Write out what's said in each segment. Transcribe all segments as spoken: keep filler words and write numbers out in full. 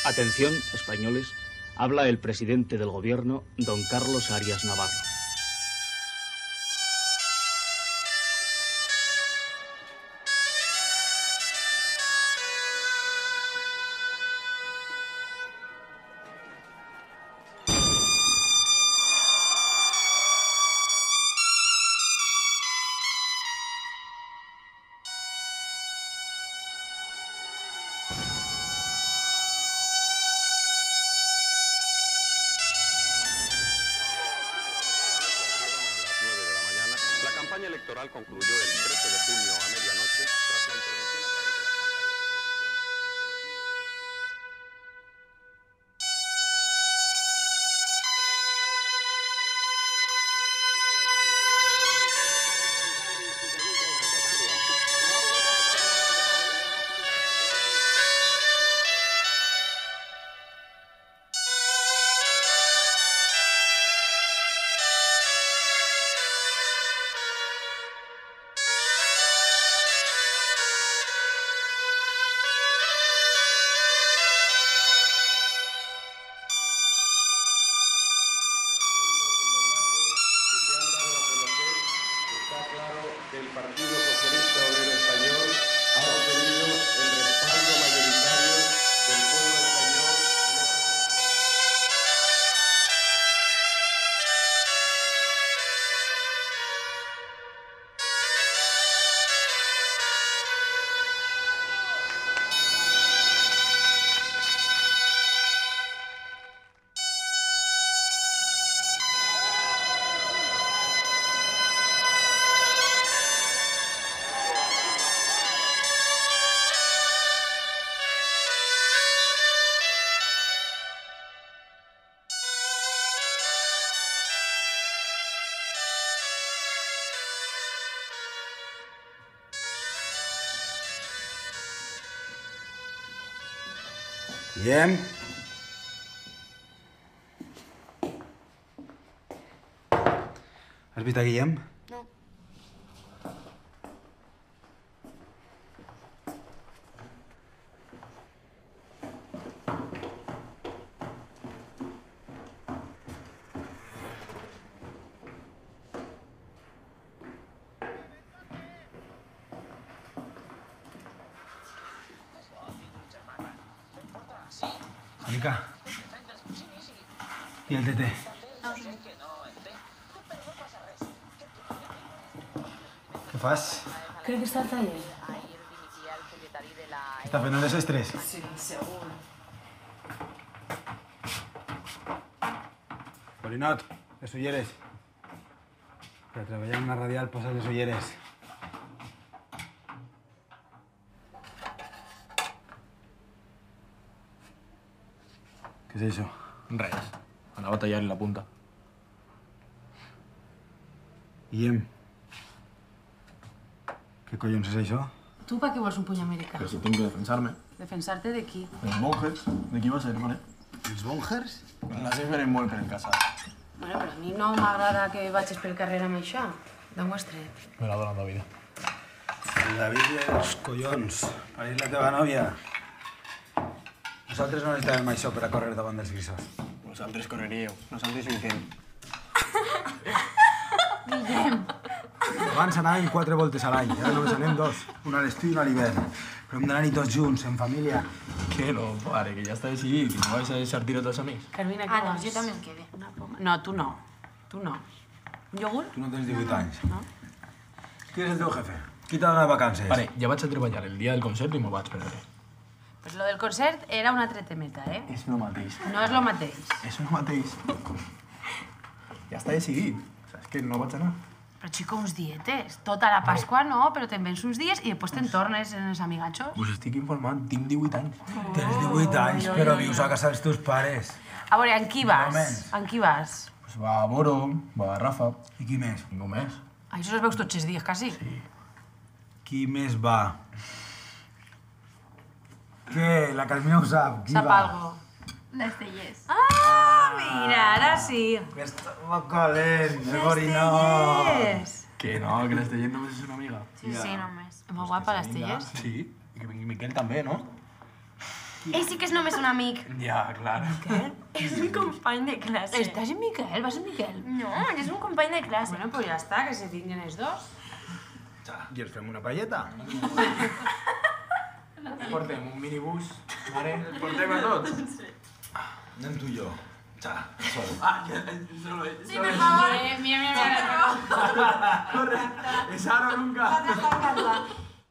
Atención, españoles, habla el presidente del gobierno, don Carlos Arias Navarro. La campaña electoral concluyó el trece de junio a medianoche tras la intervención a través de las el Partido Socialista Obrero Español ha obtenido el respaldo mayoritario del pueblo español. Guillem? Has vist a Guillem? No. Mica. I el tete? Què fas? Crec que està al taller. Està fent les estrès? Sí, segur. Polinot, les ulleres. Per treballar en una radial posa les ulleres. Què és això? Res. Anava a tallar-li la punta. Guillem. Què collons és això? Tu per què vols un puny americà? Que si tinc que defensar-me. Defensar-te de qui? Els monjes. De qui va ser, mare? Els bongers? La cifren molt per el casar. Bueno, però a mi no m'agrada que vagis pel carrer amb això. D'on ho has tret? Me l'ha donat David. El David i els collons. Pareix la teva nòvia. Nosaltres no necessitàvem això per a córrer davant dels grisos. Vosaltres correríeu. Nosaltres ho fem. Guillem. Abans anàvem quatre voltes a l'any, ara només anem dos. Una a l'estiu i una a l'hivern. Però hem d'anar-hi tots junts, en família. Que no, pare, que ja està decidit. I no vais a deixar tirar tots amics. Carmina, què Ah, no, vols? jo també em quedé. Una poma. No, tu no. Tu no. Un iogurt? Tu no tens divuit anys. No? Qui és el teu jefe? Qui t'ha donat vacances? Pare, ja vaig a treballar el dia del concert i m'ho vaig perdre. Pues lo del concert era un altre temeta, eh? És el mateix. No és lo mateix. És el mateix. Ja està decidit. Saps que no vaig anar. Però, xico, uns dietes. Tota la Pasqua no, però te'n vens uns dies i després te'n tornes en els amigatxos. Us estic informant, tinc divuit anys. Tens divuit anys, però vius a casa dels teus pares. A veure, amb qui vas? Moments. Amb qui vas? Pues va a Boro, va a Rafa. I qui més? Ningú més. Això els veus tots els dies, quasi. Sí. Qui més va? Què? La Carmina ho sap. Qui Sap va? algo. Les tellers. Ah, mira, ara sí. Que estava calent, el gorinó. Tellers. Que no, que l'Estellet només és una amiga. Sí, sí, només. Molt guapa, les tellers. Sí, i que vingui Miquel també, no? Ell sí que és només un amic. Ja, clar. És un company de classe. Estàs en Miquel? Vas en Miquel? No, és un company de classe. Bueno, pues ja està, que se tinguen els dos. I els fem una palleta? Portem un minibús, mare. Els portem a tots. Anem tu i jo. Ja, sol. Ah, ja, solo ell. Sí, per favor. Eh, mira, mira, mira. Corre, es ahora o nunca.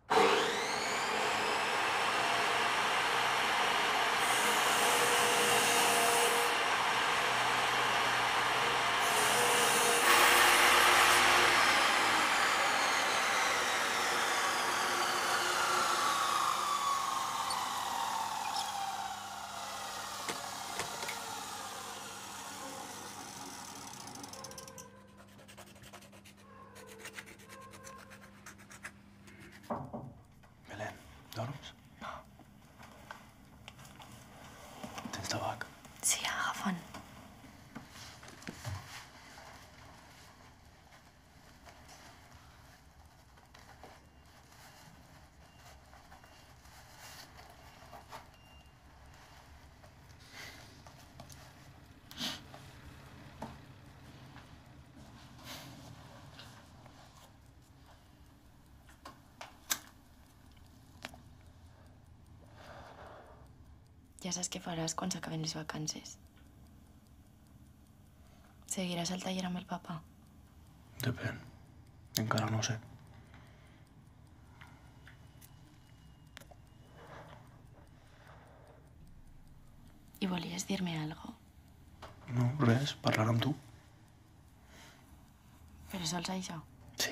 Belén, dorms? No. Tens tabac? Sí, agafa'n. Ja saps què faràs quan s'acaben les vacances. Seguiràs al taller amb el papa? Depèn. Encara no ho sé. I volies dir-me alguna cosa? No, res, parlar amb tu. Però sols això? Sí.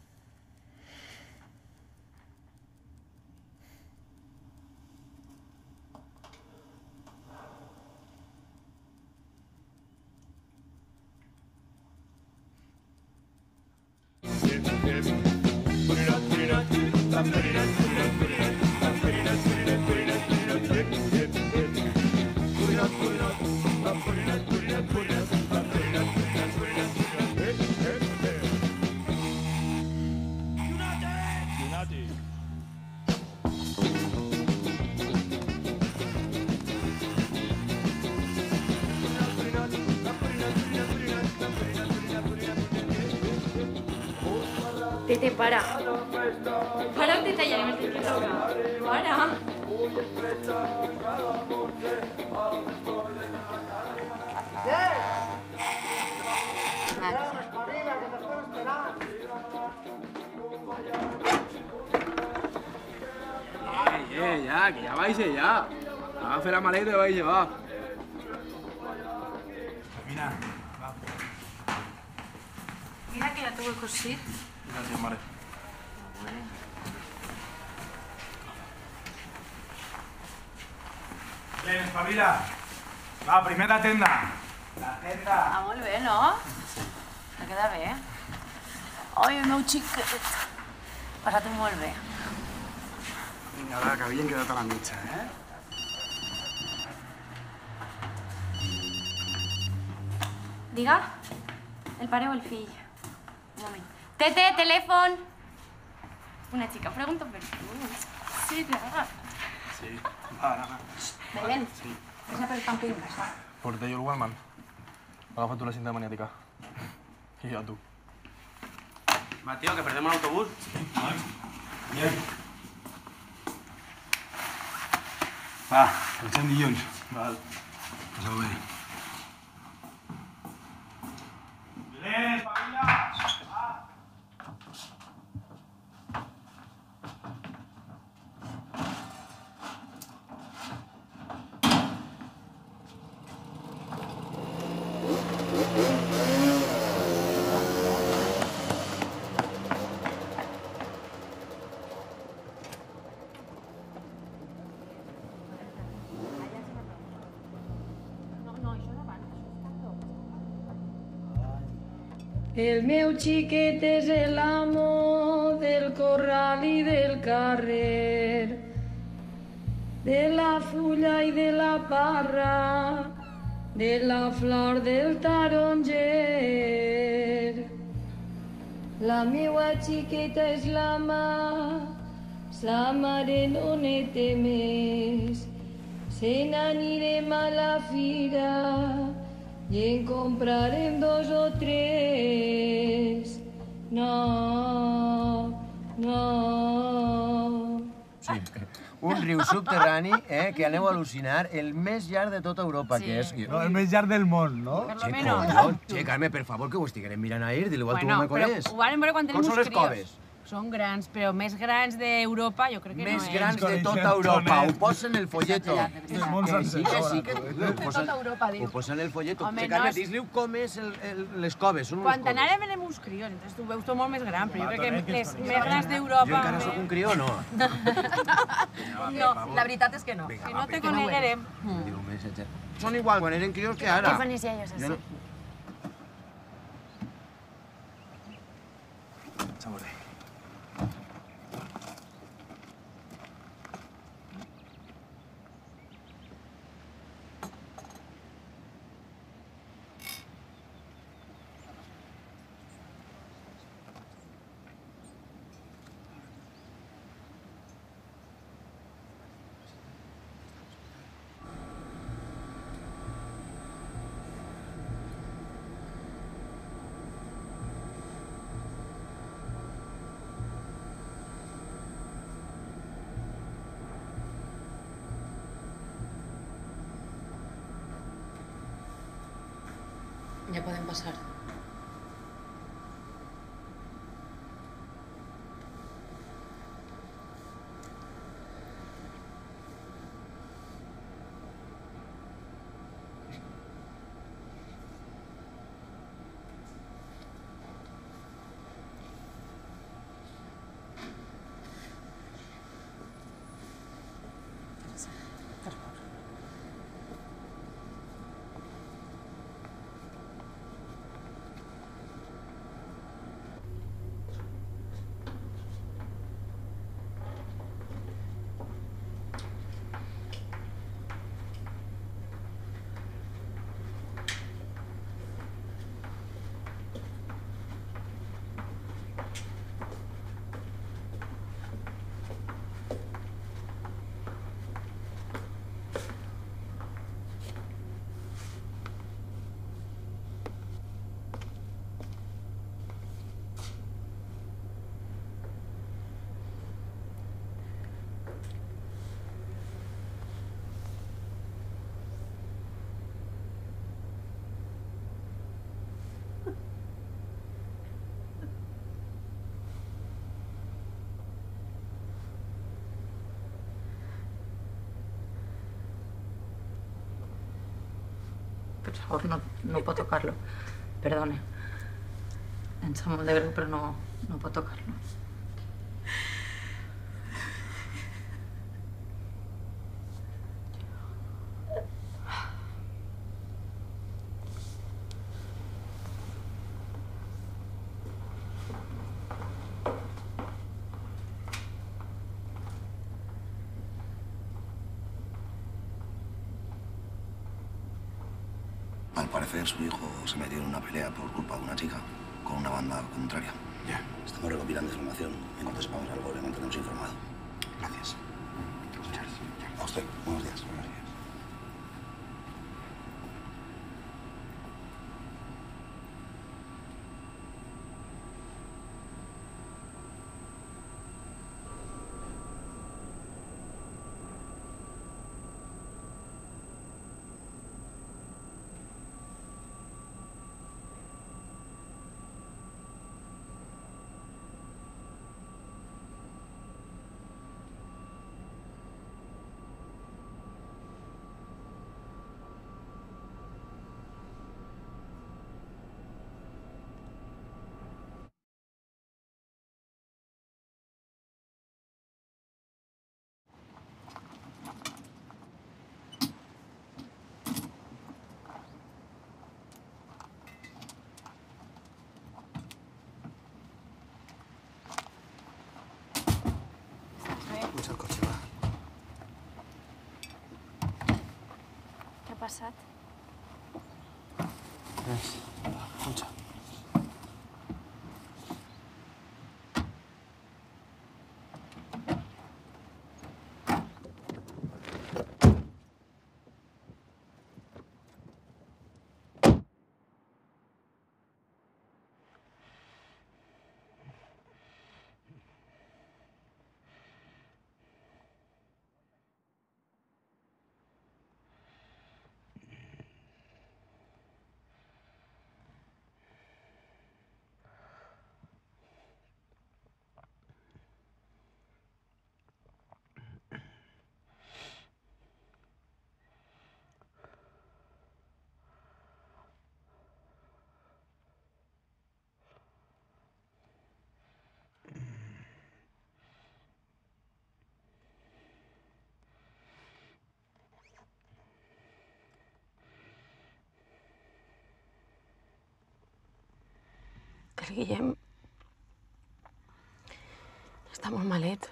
Tete, para. Para un detalle, me estoy quedando. Para. Eh, eh, ya, que ya vais ya. Agafe la maleta y vais a llevar. Mira, va. Mira que ja t'ho he cosit. Gràcies, mare. Belén, espavila. Va, primer la tenda. La tenda. Ah, molt bé, no? Que queda bé. Ai, el meu xiquet. Passat-ho molt bé. Vinga, va, que havien quedat a la mitja, eh? Diga, el pare o el fill. Un moment. Tete, telèfon. Una xica pregunta per tu. Sí, ja. Sí, va, va, va. Belén, Sí. vés a per el camping, va. Porta jo el Wellman. Agafa tu la cinta maniàtica. I jo tu. Va, tío, que perdemos el autobús. Bien. Va, pensem dilluns. Val. Passeu bé. Belén, espavila! El meu xiquet és l'amo del corral i del carrer, de la fulla i de la parra, de la flor del taronger. La meua xiqueta és la mà, sa mare no ne té més. se n'anirem a la fira i en comprarem dos o tres. No, no... Sí, un riu subterrani eh, que aneu a al·lucinar, el més llarg de tota Europa, Sí. que és... No, el més llarg del món, no? Per lo Che, menos. collons, che, Carme, per favor, que ho estiguem mirant ahir, dile-ho al tu Bueno, me però coneix. ho van veure quan Com tenim són uns les crios. coves? Són grans, però més grans d'Europa jo crec que Més no és. grans de Coneixem tota Europa, Tonet. ho posa en el folleto. El món Que sencer. sí, que sí, que sobretot, ho posa, tota Europa, diu. ho posa en el folleto. Home, Che, no Carme, és- dis-li com és el, el, les coves, són unes Quan coves. anàrem érem uns crios, entonces tu veus tot molt més gran, però jo crec Tonet, que que les és més grans Jo d'Europa... encara sóc un crió o no? No, la veritat és que no. Vinga, Que va, no te vinga. coneguerem. Diu, més etcètera. Són igual quan eren crios que ara. Què fan ells ellos, Jo no- así? Saboré. Ya pueden pasar. Por favor, no, no puedo tocarlo. Perdone. Em sap molt de greu, però no, no puedo tocarlo. Al parecer, su hijo se metió en una pelea por culpa de una chica con una banda contraria. Ya. Estamos recopilando información. En cuanto sepamos algo, le mantenemos informado. Gracias. Muchas gracias. A usted. Buenos días. Buenos días. Puja al cotxe, va. Què ha passat? Res. Va, puja. El Guillem està molt malet.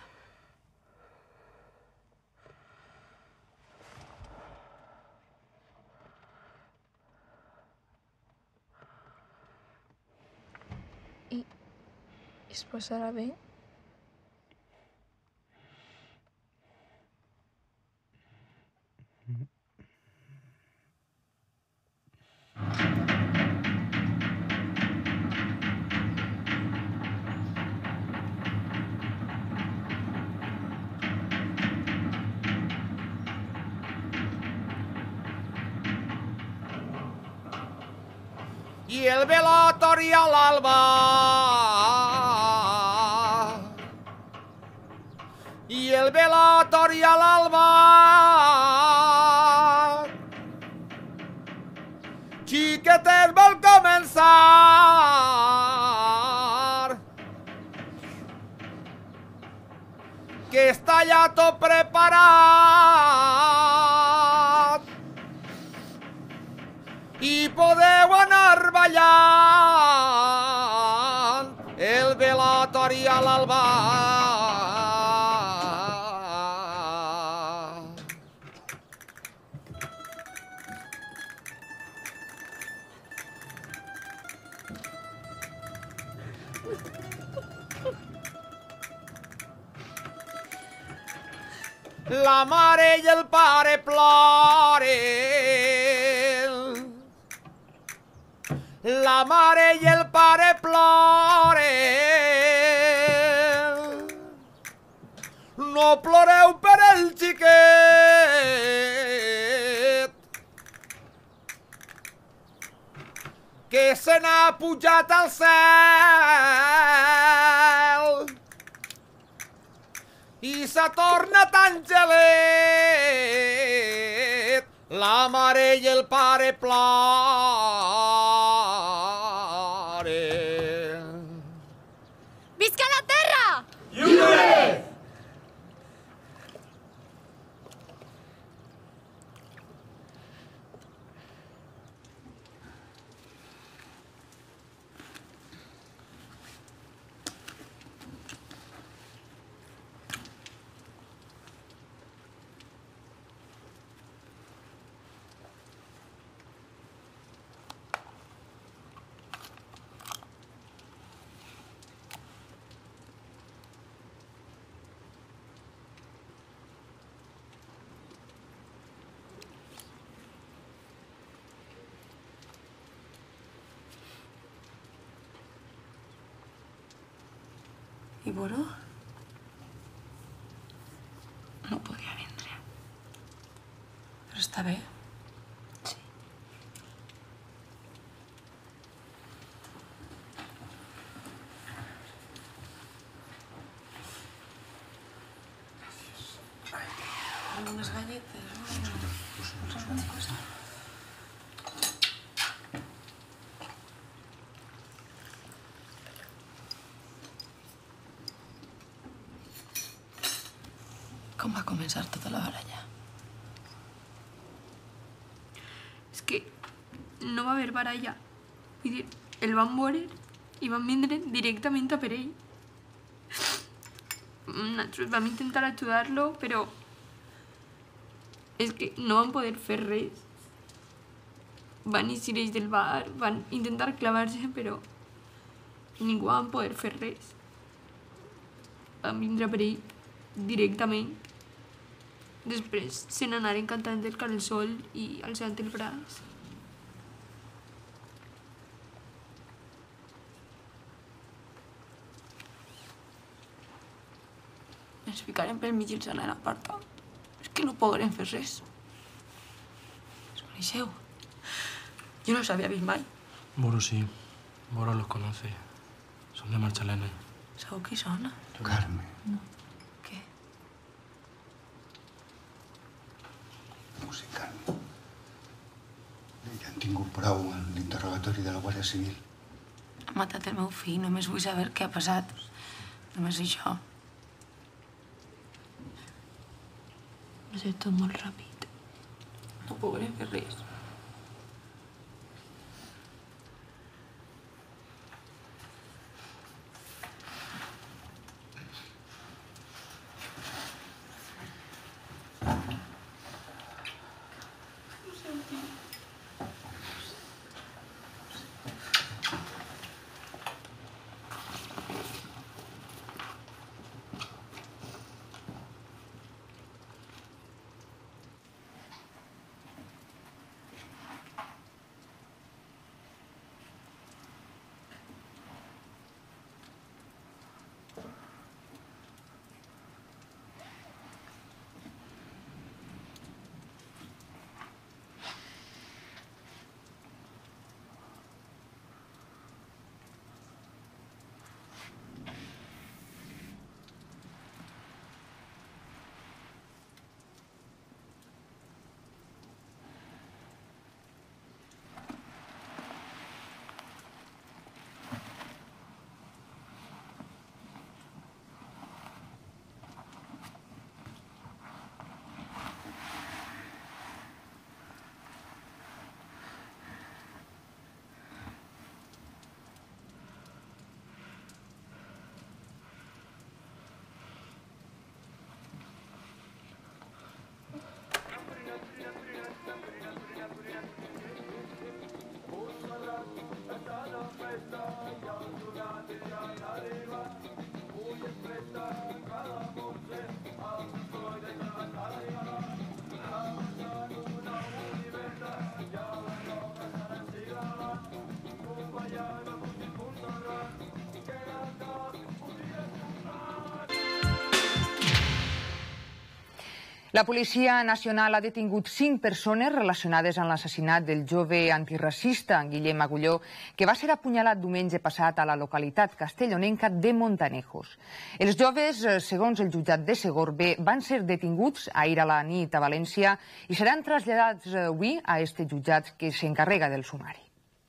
I es posarà bé? I el velatori a l'alba, i el velatori a l'alba, xiquetes vol començar, que està ja tot preparat, i podeu anar ballant el velatori a l'alba. La mare i el pare ploren. La mare i el pare ploren. No ploreu per el xiquet, que se n'ha pujat al cel i s'ha tornat angelet. La mare i el pare ploren. Visca la terra! Lliure! I Boró? No podia vindre. Però està bé? Sí. Amb unes galletes, no? Alguna cosa. Com va començar tota la baralla? És que no va haver baralla. Vull dir, el van veure i van vindre directament a per ell. Nosaltres vam intentar ajudar-lo, però és que no van poder fer res. Van eixir ells del bar, van intentar clavar-se, però ningú van poder fer res. Van vindre per ell directament. Després se n'anaren cantant el Carlsol i alçant el braç. Ens ficarem pel mig i ens anaren a apartar. És que no podrem fer res. ¿Os coneixeu? Jo no els havia vist mai. Boro sí. Boro los conoce. Son de Marchalena. Sabeu qui sona? Carme. No. Què? No sé, Carme. Ja han tingut prou en l'interrogatori de la Guàrdia Civil. Ha matat el meu fill, només vull saber què ha passat. Només això. Va ser tot molt ràpid. No podrem fer res. La Policia Nacional ha detingut cinc persones relacionades amb l'assassinat del jove antiracista Guillem Agulló, que va ser apunyalat diumenge passat a la localitat castellonenca de Montanejos. Els joves, segons el jutjat de Segorbe, van ser detinguts ahir a la nit a València i seran traslladats avui a este jutjat que s'encarrega del sumari.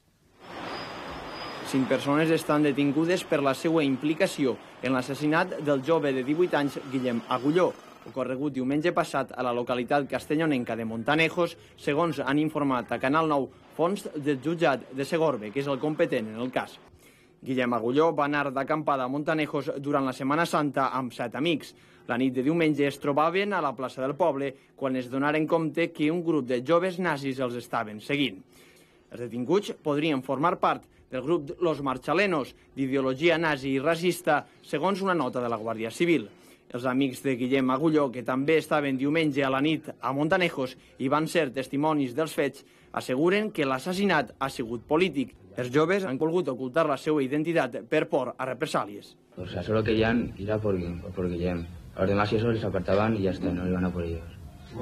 Cinc persones estan detingudes per la seva implicació en l'assassinat del jove de divuit anys Guillem Agulló, ocorregut diumenge passat a la localitat castellonenca de Montanejos, segons han informat a Canal nou fonts del jutjat de Segorbe, que és el competent en el cas. Guillem Agulló va anar d'acampada a Montanejos durant la Setmana Santa amb set amics. La nit de diumenge es trobaven a la plaça del poble quan es donaren compte que un grup de joves nazis els estaven seguint. Els detinguts podrien formar part del grup Los Marchalenos, d'ideologia nazi i racista, segons una nota de la Guàrdia Civil. Els amics de Guillem Agulló, que també estaven diumenge a la nit a Montanejos i van ser testimonis dels fets, asseguren que l'assassinat ha sigut polític. Els joves han volgut ocultar la seva identitat per por a represàlies. O sea, solo querían ir a por, por Guillem. A los demás y eso les apartaban y ya está, no iban a por ellos.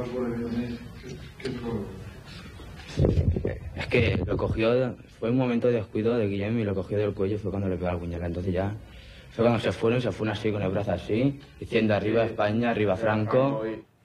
Es que lo cogió, fue un momento de descuido de Guillem y lo cogió del cuello, fue cuando le pegó al puñal. Entonces ya, fue cuando se fueron, se fueron así con el brazo así, diciendo arriba España, arriba Franco.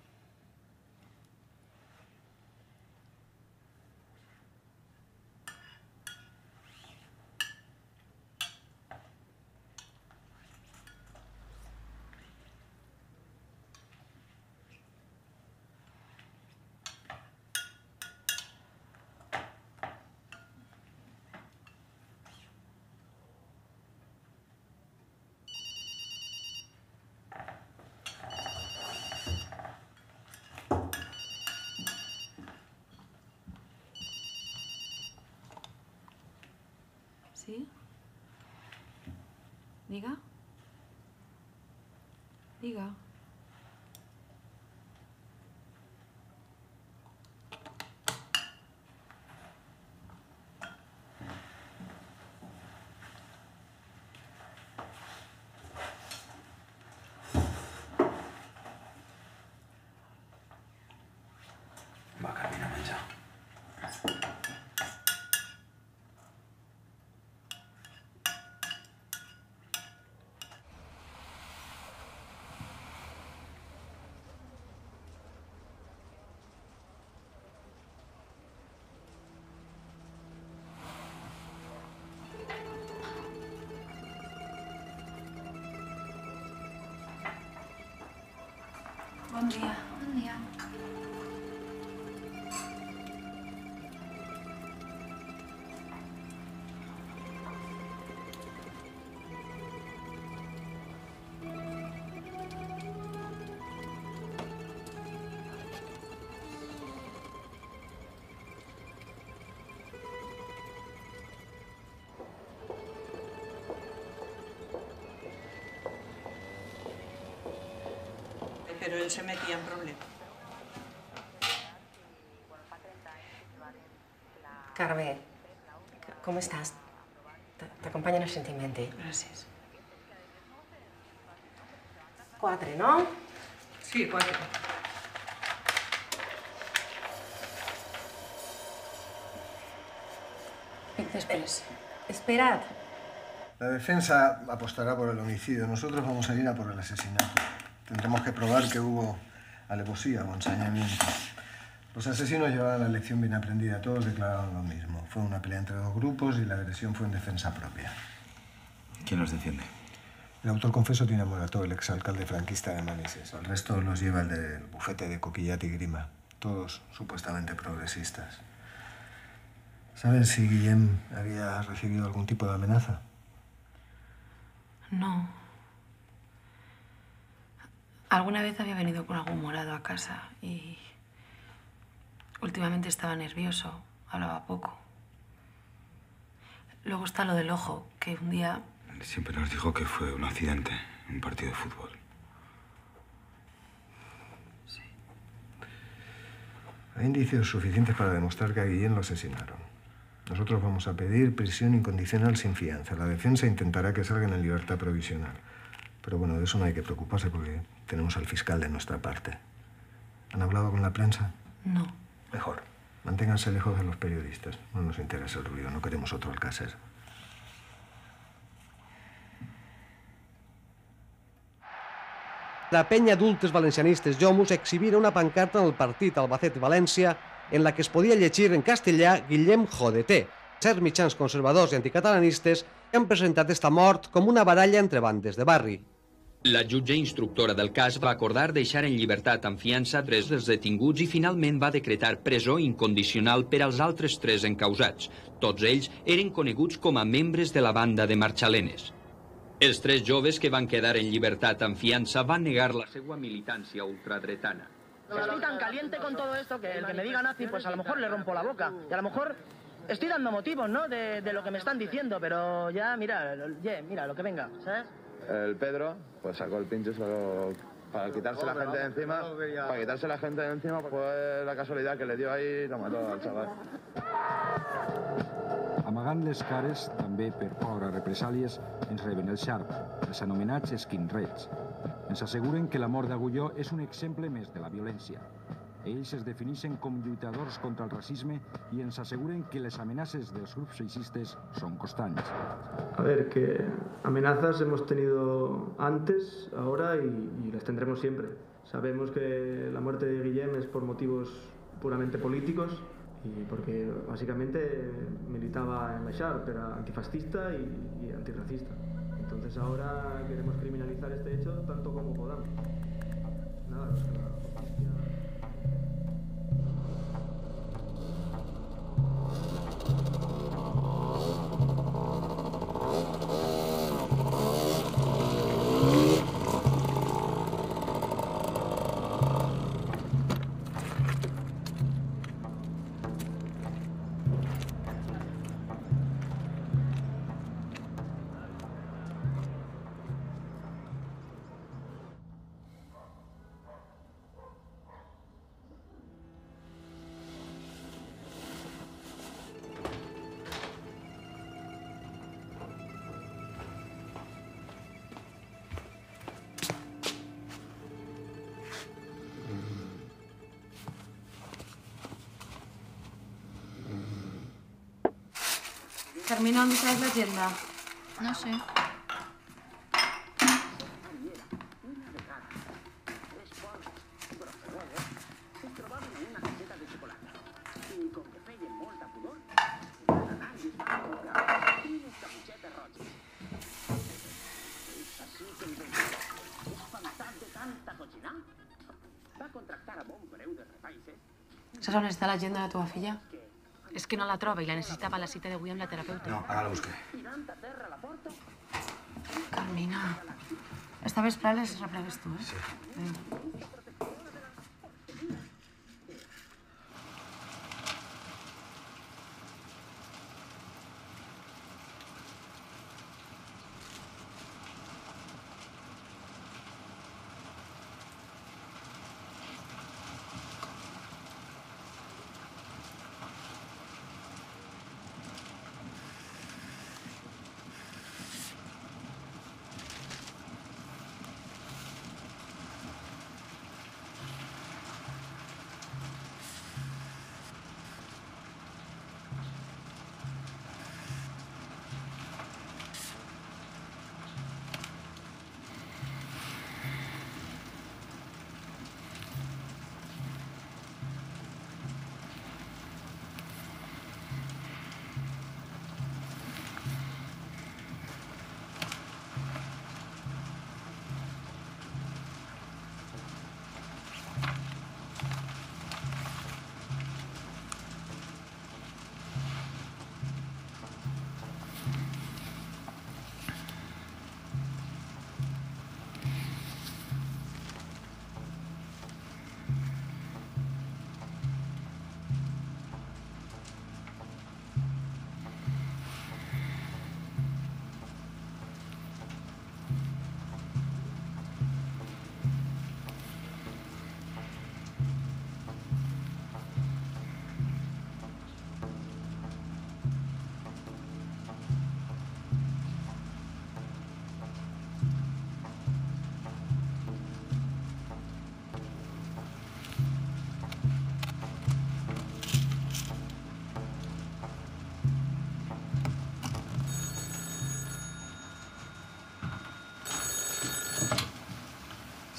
¿Sí? Diga. Diga. Va, camina a menjar. Bon dia. Bon dia. Pero él se metía en problemas. Carme, ¿cómo estás? Te, te acompaña en el sentimiento. Gracias. Cuatro, ¿no? Sí, cuatro. Después. Esperad. La defensa apostará por el homicidio. Nosotros vamos a ir a por el asesinato. Tendremos que probar que hubo alevosía o ensañamiento. Los asesinos llevaban la lección bien aprendida. Todos declararon lo mismo. Fue una pelea entre dos grupos y la agresión fue en defensa propia. ¿Quién los defiende? El autor confeso tiene a Morató, el exalcalde franquista de Manises. El resto los lleva el del bufete de Coquillat y Grima. Todos supuestamente progresistas. ¿Saben si Guillem había recibido algún tipo de amenaza? No. Alguna vez había venido con algún morado a casa y últimamente estaba nervioso, hablaba poco. Luego está lo del ojo, que un día... Siempre nos dijo que fue un accidente, un partido de fútbol. Sí. Hay indicios suficientes para demostrar que a Guillem lo asesinaron. Nosotros vamos a pedir prisión incondicional sin fianza. La defensa intentará que salgan en libertad provisional. Pero bueno, de eso no hay que preocuparse porque tenemos al fiscal de nuestra parte. ¿Han hablado con la prensa? No. Mejor. Manténganse lejos de los periodistas. No nos interesa el ruido, no queremos otro Alcácer. La penya adultes valencianistes Jomus exhibira una pancarta en el partit Albacete-València en la que es podia llegir en castellà Guillem Jodeté. Certs mitjans conservadors i anticatalanistes han presentat esta mort com una baralla entre bandes de barri. La jutge instructora del cas va acordar deixar en llibertat amb fiança tres dels detinguts i finalment va decretar presó incondicional per als altres tres encausats. Tots ells eren coneguts com a membres de la banda de Marxalenes. Els tres joves que van quedar en llibertat amb fiança van negar la seva militància ultradretana. Estoy tan caliente con todo esto que el que me diga nazi, pues a lo mejor le rompo la boca. Y a lo mejor estoy dando motivos, ¿no? De, de lo que me están diciendo, pero ya, mira, yeah, mira, lo que venga, ¿sabes? El Pedro, pues sacó el pincho solo para quitarse la gente de encima. Para quitarse la gente de encima, pues la casualidad que le dio ahí y lo mató al chaval. Amagant les cares, també per por a represàlies, ens reben el Sharp, els anomenats skinheads. Ens asseguren que la mort d'Agulló és un exemple més de la violència. Ells es defineixen com lluitadors contra el racisme y ens aseguren que les amenazas de los grupos feixistes son constantes. A ver, que amenazas hemos tenido antes, ahora y, y las tendremos siempre. Sabemos que la muerte de Guillem es por motivos puramente políticos y porque básicamente militaba en la Sharp, era antifascista y, y antirracista. Entonces ahora queremos criminalizar este hecho tanto como podamos. Nada, pues que la justicia... Carmina, ¿dónde sabes la tienda? No sé. ¿Sabes dónde está la agenda de tu filla? Es que no la troba y la necesitaba a la cita d'avui amb la terapeuta. No, ara la busqué. Carmina, esta vesprada les replegues tu, eh? Sí. Vinga.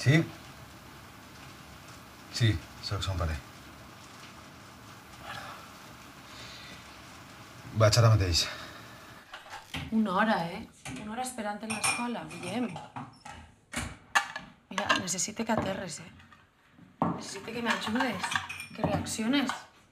Sí? Sí, sóc son pare. Vaig ara mateix. Una hora, eh? Una hora esperant en l'escola, Guillem. Mira, necessite que aterres, eh? Necessite que m'ajudes, que reacciones.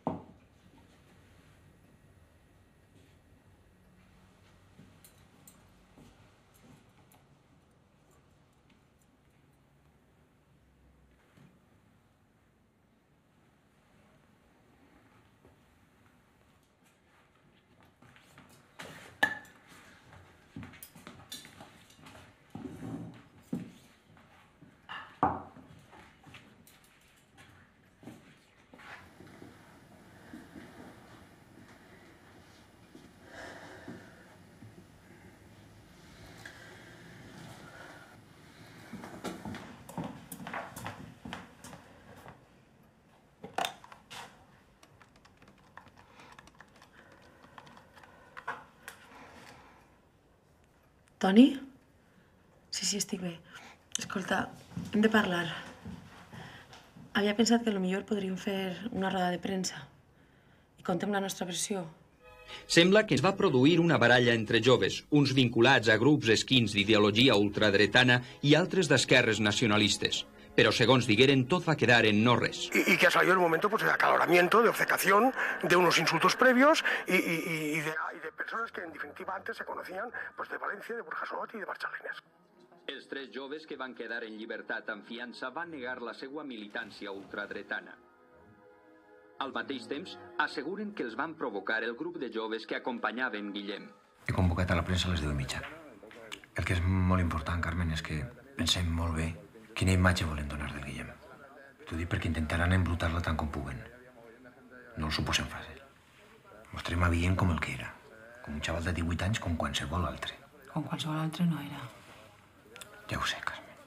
Toni? Sí, sí, estic bé. Escolta, hem de parlar. Havia pensat que potser podríem fer una roda de premsa i contem la nostra versió. Sembla que es va produir una baralla entre joves, uns vinculats a grups esquins d'ideologia ultradretana i altres d'esquerres nacionalistes. Pero según digueren, todo va a quedar en no res. Y, y que ha salido el momento pues, de acaloramiento, de obcecación, de unos insultos previos y, y, y, de, y de personas que en definitiva antes se conocían pues, de Valencia, de Burjasot y de Barchalines. Els tres joves que van quedar en llibertat amb fiança van negar la seva militància ultradretana. Al mateix temps, asseguren que els van provocar el grup de joves que acompanyaven Guillem. He convocat a la premsa a les deu i mitja. El que és molt important, Carmen, és que pensem molt bé quina imatge volen donar del Guillem. T'ho dic perquè intentaran embrutar-la tant com puguen. No el suposem fàcil. Mostrem a Guillem com el que era. Com un xaval de divuit anys, com qualsevol altre. Com qualsevol altre no era. Ja ho sé, Carmen.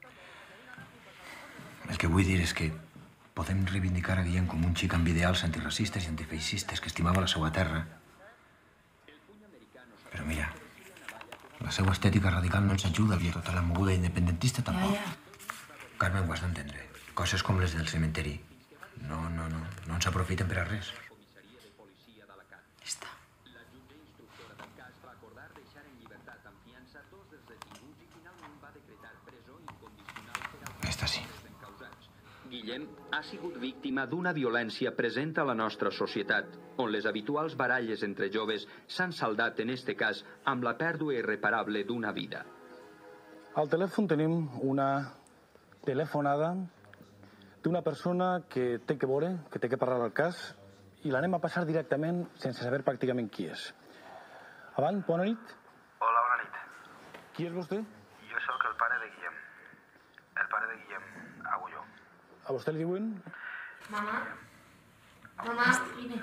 El que vull dir és que podem reivindicar a Guillem com un xic amb ideals antiracistes i antifeixistes que estimava la seva terra. Però mira, la seva estètica radical no ens ajuda i tota la moguda independentista tampoc. Ja, ja. Carmen, ho has d'entendre. Coses com les del cementeri. No, no, no. No ens aprofiten per a res. Està. Esta sí. Guillem ha sigut víctima d'una violència present a la nostra societat, on les habituals baralles entre joves s'han saldat, en este cas, amb la pèrdua irreparable d'una vida. Al telèfon tenim una telefonada d'una persona que té que veure, que té que parlar del cas, i l'anem a passar directament sense saber pràcticament qui és. Avant, bona nit. Hola, bona nit. Qui és vostè? Jo sóc el pare de Guillem. El pare de Guillem, Agulló. A vostè li diuen? Mamà? Mamà, vine.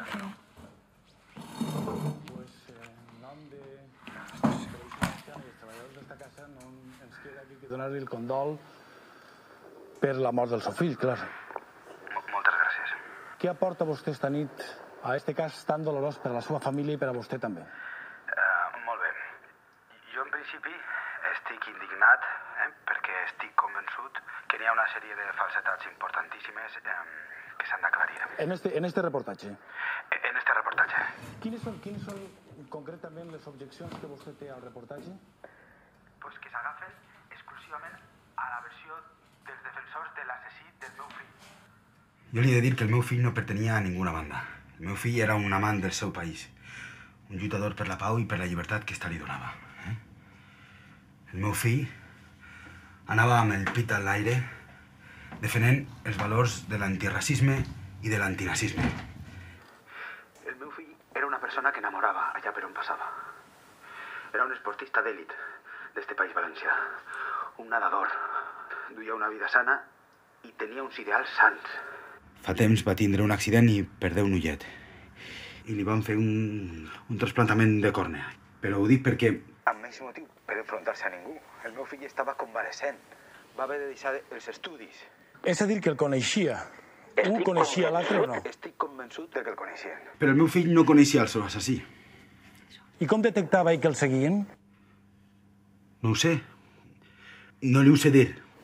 Pues en nom de els treballadors d'esta casa no ens queda que donar-li el condol per la mort del seu fill, clar. Moltes gràcies. Què aporta vostè esta nit a este cas tan dolorós per a la seva família i per a vostè també? Uh, molt bé. Jo, en principi, estic indignat eh, perquè estic convençut que n'hi ha una sèrie de falsetats importantíssimes eh, que s'han d'aclarir. En este, en este reportatge? En este reportatge. Quines són, quines són concretament les objeccions que vostè té al reportatge? Pues que s'agafen exclusivament a la versió dels defensors de l'assassí del meu fill. Jo li he de dir que el meu fill no pertanyia a ninguna banda. El meu fill era un amant del seu país, un lluitador per la pau i per la llibertat que esta li donava. Eh? El meu fill anava amb el pit a l'aire defendent els valors de l'antiracisme i de l'antinazisme. El meu fill era una persona que enamorava allà per on passava. Era un esportista d'èlit d'este país valencià, un nadador. Duia una vida sana i tenia uns ideals sants. Fa temps va tindre un accident i perdé un ullet. I li van fer un, un trasplantament de còrnea. Però ho dic perquè... Amb més motiu per enfrontar-se a ningú. El meu fill estava convalescent. Va haver de deixar els estudis. És a dir, que el coneixia. Un coneixia l'altre o no? Estic convençut de que el coneixien. Però el meu fill no coneixia el seu assassí. I com detectava ell que el seguien? No ho sé. No li ho sé dir.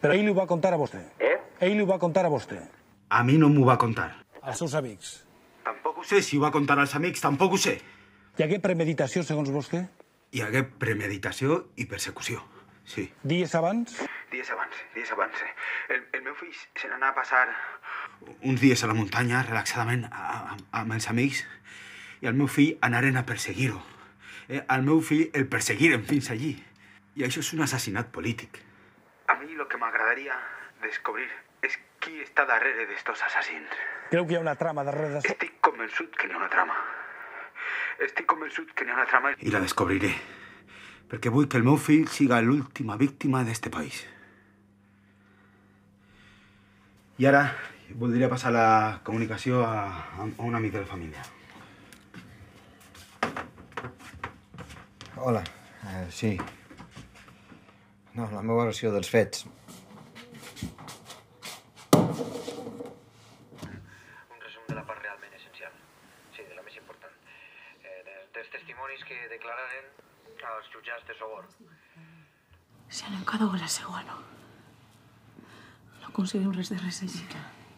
Però ell li ho va contar a vostè. Eh? Ell li ho va contar a vostè. A mi no m'ho va contar. Als seus amics. Tampoc ho sé, si ho va contar als amics, tampoc ho sé. Hi hagué premeditació, segons vostè? Hi hagué premeditació i persecució, sí. Dies abans? Dies abans, dies abans. El, el meu fill se n'anà a passar... Uns dies a la muntanya, relaxadament, a, a, amb els amics, i el meu fill anaren a perseguir-ho. Eh, el meu fill el perseguiren fins allí. I això és un assassinat polític. A mi el que m'agradaria descobrir és qui està darrere d'estos assassins. Creu que hi ha una trama darrere d'això? Estic convençut que n'hi ha una trama. Estic convençut que n'hi ha una trama. I la descobriré, perquè vull que el meu fill siga l'última víctima d'este país. I ara voldria passar la comunicació a, a un amic de la família. Hola, eh, sí. No, la meva versió dels fets. Un resum de la part realment essencial. Sí, de la més important. Eh, des, dels testimonis que declararen als jutjats de Sogor. Si anem cada hora segona. No aconseguim res de res així.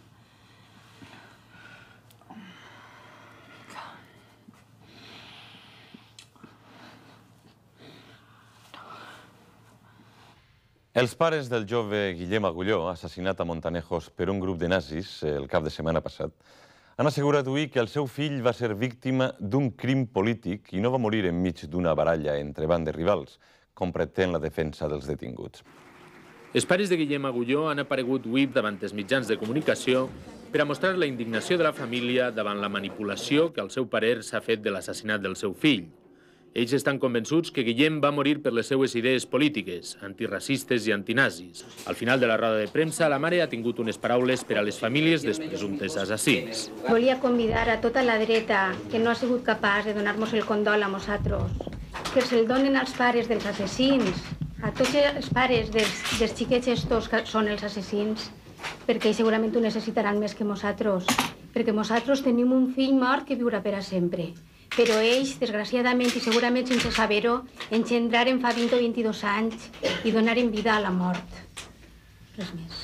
Els pares del jove Guillem Agulló, assassinat a Montanejos per un grup de nazis el cap de setmana passat, han assegurat avui que el seu fill va ser víctima d'un crim polític i no va morir enmig d'una baralla entre bandes rivals, com pretén la defensa dels detinguts. Els pares de Guillem Agulló han aparegut avui davant els mitjans de comunicació per a mostrar la indignació de la família davant la manipulació que al seu parer s'ha fet de l'assassinat del seu fill. Ells estan convençuts que Guillem va morir per les seues idees polítiques, antiracistes i antinazis. Al final de la roda de premsa, la mare ha tingut unes paraules per a les famílies dels presumptes assassins. Volia convidar a tota la dreta que no ha sigut capaç de donar-nos el condol a nosaltres, que se'l donen als pares dels assassins, a tots els pares dels, dels xiquets estos que són els assassins, perquè ells segurament ho necessitaran més que nosaltres, perquè nosaltres tenim un fill mort que viurà per a sempre. Però ells, desgraciadament i segurament sense saber-ho, engendraren fa vint o vint-i-dos anys i donaren vida a la mort. Res més.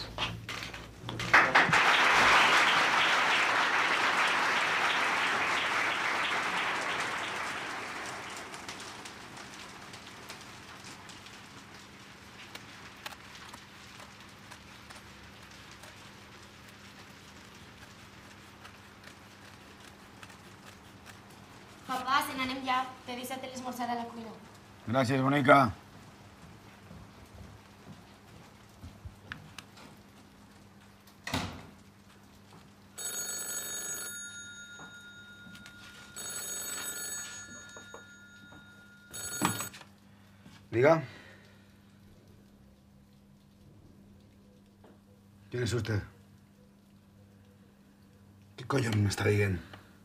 Papà, se n'anem ja. T'he deixat l'esmorzar a la cuina. Gràcies, bonica. Diga. ¿Quién es usted? ¿Qué coño me está diciendo?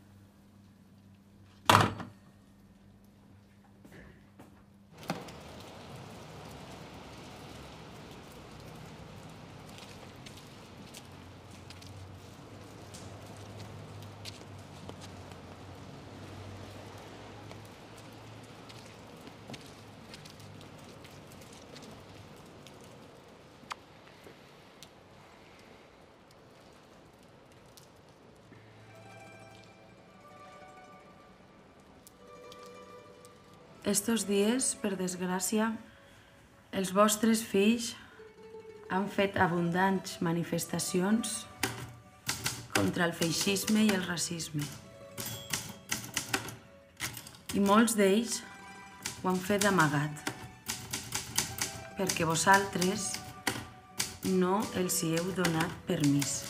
Estos dies, per desgràcia, els vostres fills han fet abundants manifestacions contra el feixisme i el racisme. I molts d'ells ho han fet d'amagat, perquè vosaltres no els hi heu donat permís.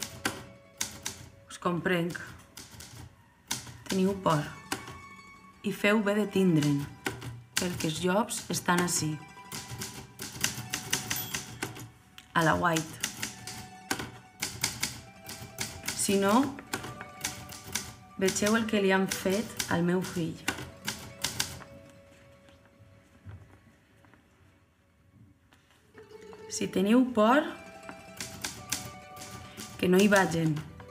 Us comprenc. Teniu por. I feu bé de tindre'n, perquè els llops estan ací, a la White. Si no, vegeu el que li han fet al meu fill. Si teniu por, que no hi vagin.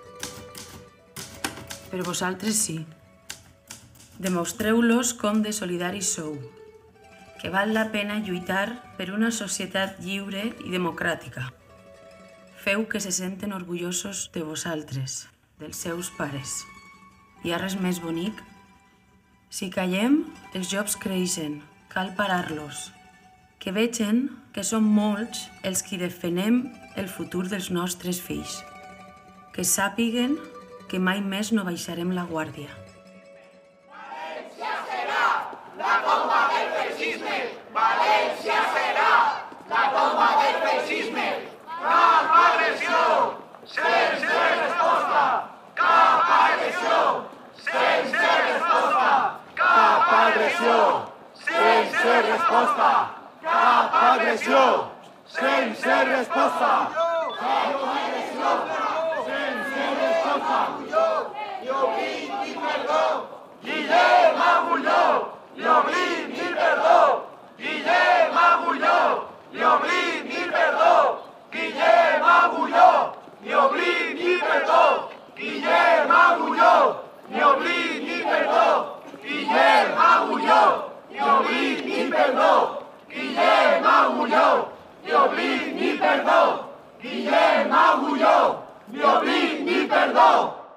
Però vosaltres sí. Demostreu-los com de solidaris sou, que val la pena lluitar per una societat lliure i democràtica. Feu que se senten orgullosos de vosaltres, dels seus pares. Hi ha res més bonic? Si callem, els jocs creixen, cal parar-los. Que vegen que som molts els qui defenem el futur dels nostres fills. Que sàpiguen que mai més no baixarem la guàrdia. València serà la tomba del feixisme! València serà la tomba del feixisme! Cap agressió! Sense resposta! Cap agressió! Sense resposta! Cap agressió! Sense resposta! Cap agressió! Sense resposta! Cap agressió! Sense resposta! Ni oblit ni perdó! Guillem Agulló! Ni oblit ni perdó! Guillem Agulló! Ni oblit ni perdó! Guillem Agulló! Ni oblit ni perdó! Guillem Agulló! Ni oblit ni perdó! Guillem Agulló! Ni oblit ni perdó! Guillem Agulló! Ni oblit ni perdó! Guillem Agulló! Ni oblit ni perdó!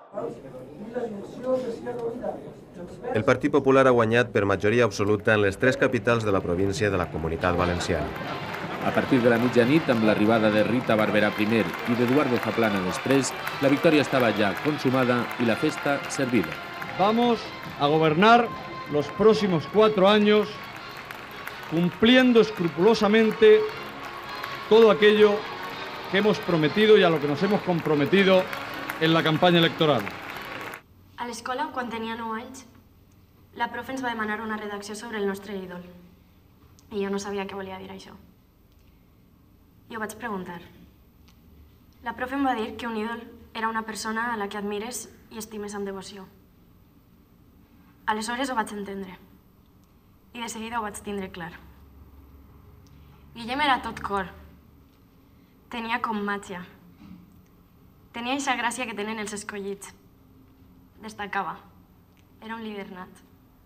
El Partit Popular ha guanyat per majoria absoluta en les tres capitals de la província de la Comunitat Valenciana. A partir de la mitjanit, amb l'arribada de Rita Barberà primer i d'Eduardo Zaplana després, la victòria estava ja consumada i la festa servida. Vamos a gobernar los próximos cuatro años cumpliendo escrupulosamente todo aquello que hemos prometido y a lo que nos hemos comprometido en la campaña electoral. A l'escola, quan tenia nou anys, la profe ens va demanar una redacció sobre el nostre ídol. I jo no sabia què volia dir això. I ho vaig preguntar. La profe em va dir que un ídol era una persona a la que admires i estimes amb devoció. Aleshores ho vaig entendre. I de seguida ho vaig tindre clar. Guillem era tot cor. Tenia com màgia. Tenia aquesta gràcia que tenen els escollits. Destacava. Era un líder nat.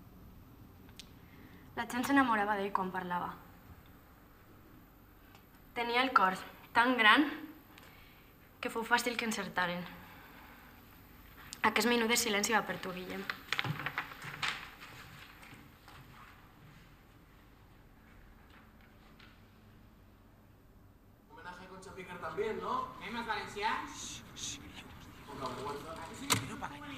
La gent s'enamorava d'ell quan parlava. Tenia el cor tan gran que fou fàcil que encertaren. Aquest minut de silenci va per tu, Guillem. Homenaje a Concha Piquer también, ¿no? ¿Hay más valencians? Sí, sí. Poca vergüenza. ¿A que sí? Pero para qué.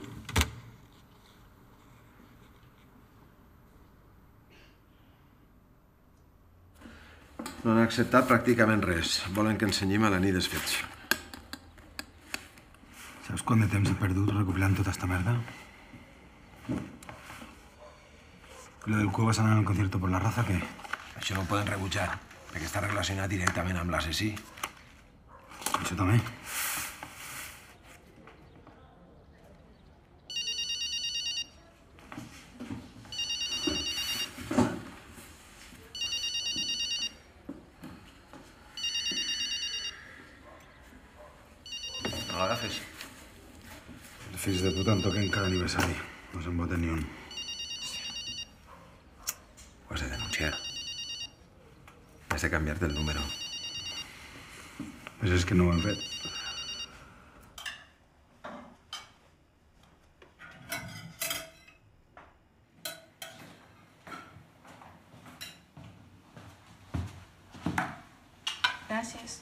No han acceptat pràcticament res. Volen que ensenyem a la nit dels fets. Saps quant de temps he perdut recopilant tota esta merda? Lo del Cuevas anar al concierto por la raza, què? Això no ho poden rebutjar, perquè està relacionat directament amb l'assassí. Això també. No l'agafes. Els fills de puta em toquen cada aniversari. No se'n voten ni un. Ho has de denunciar. Has de canviar-te el número. Però és que no ho hem fet. Gràcies.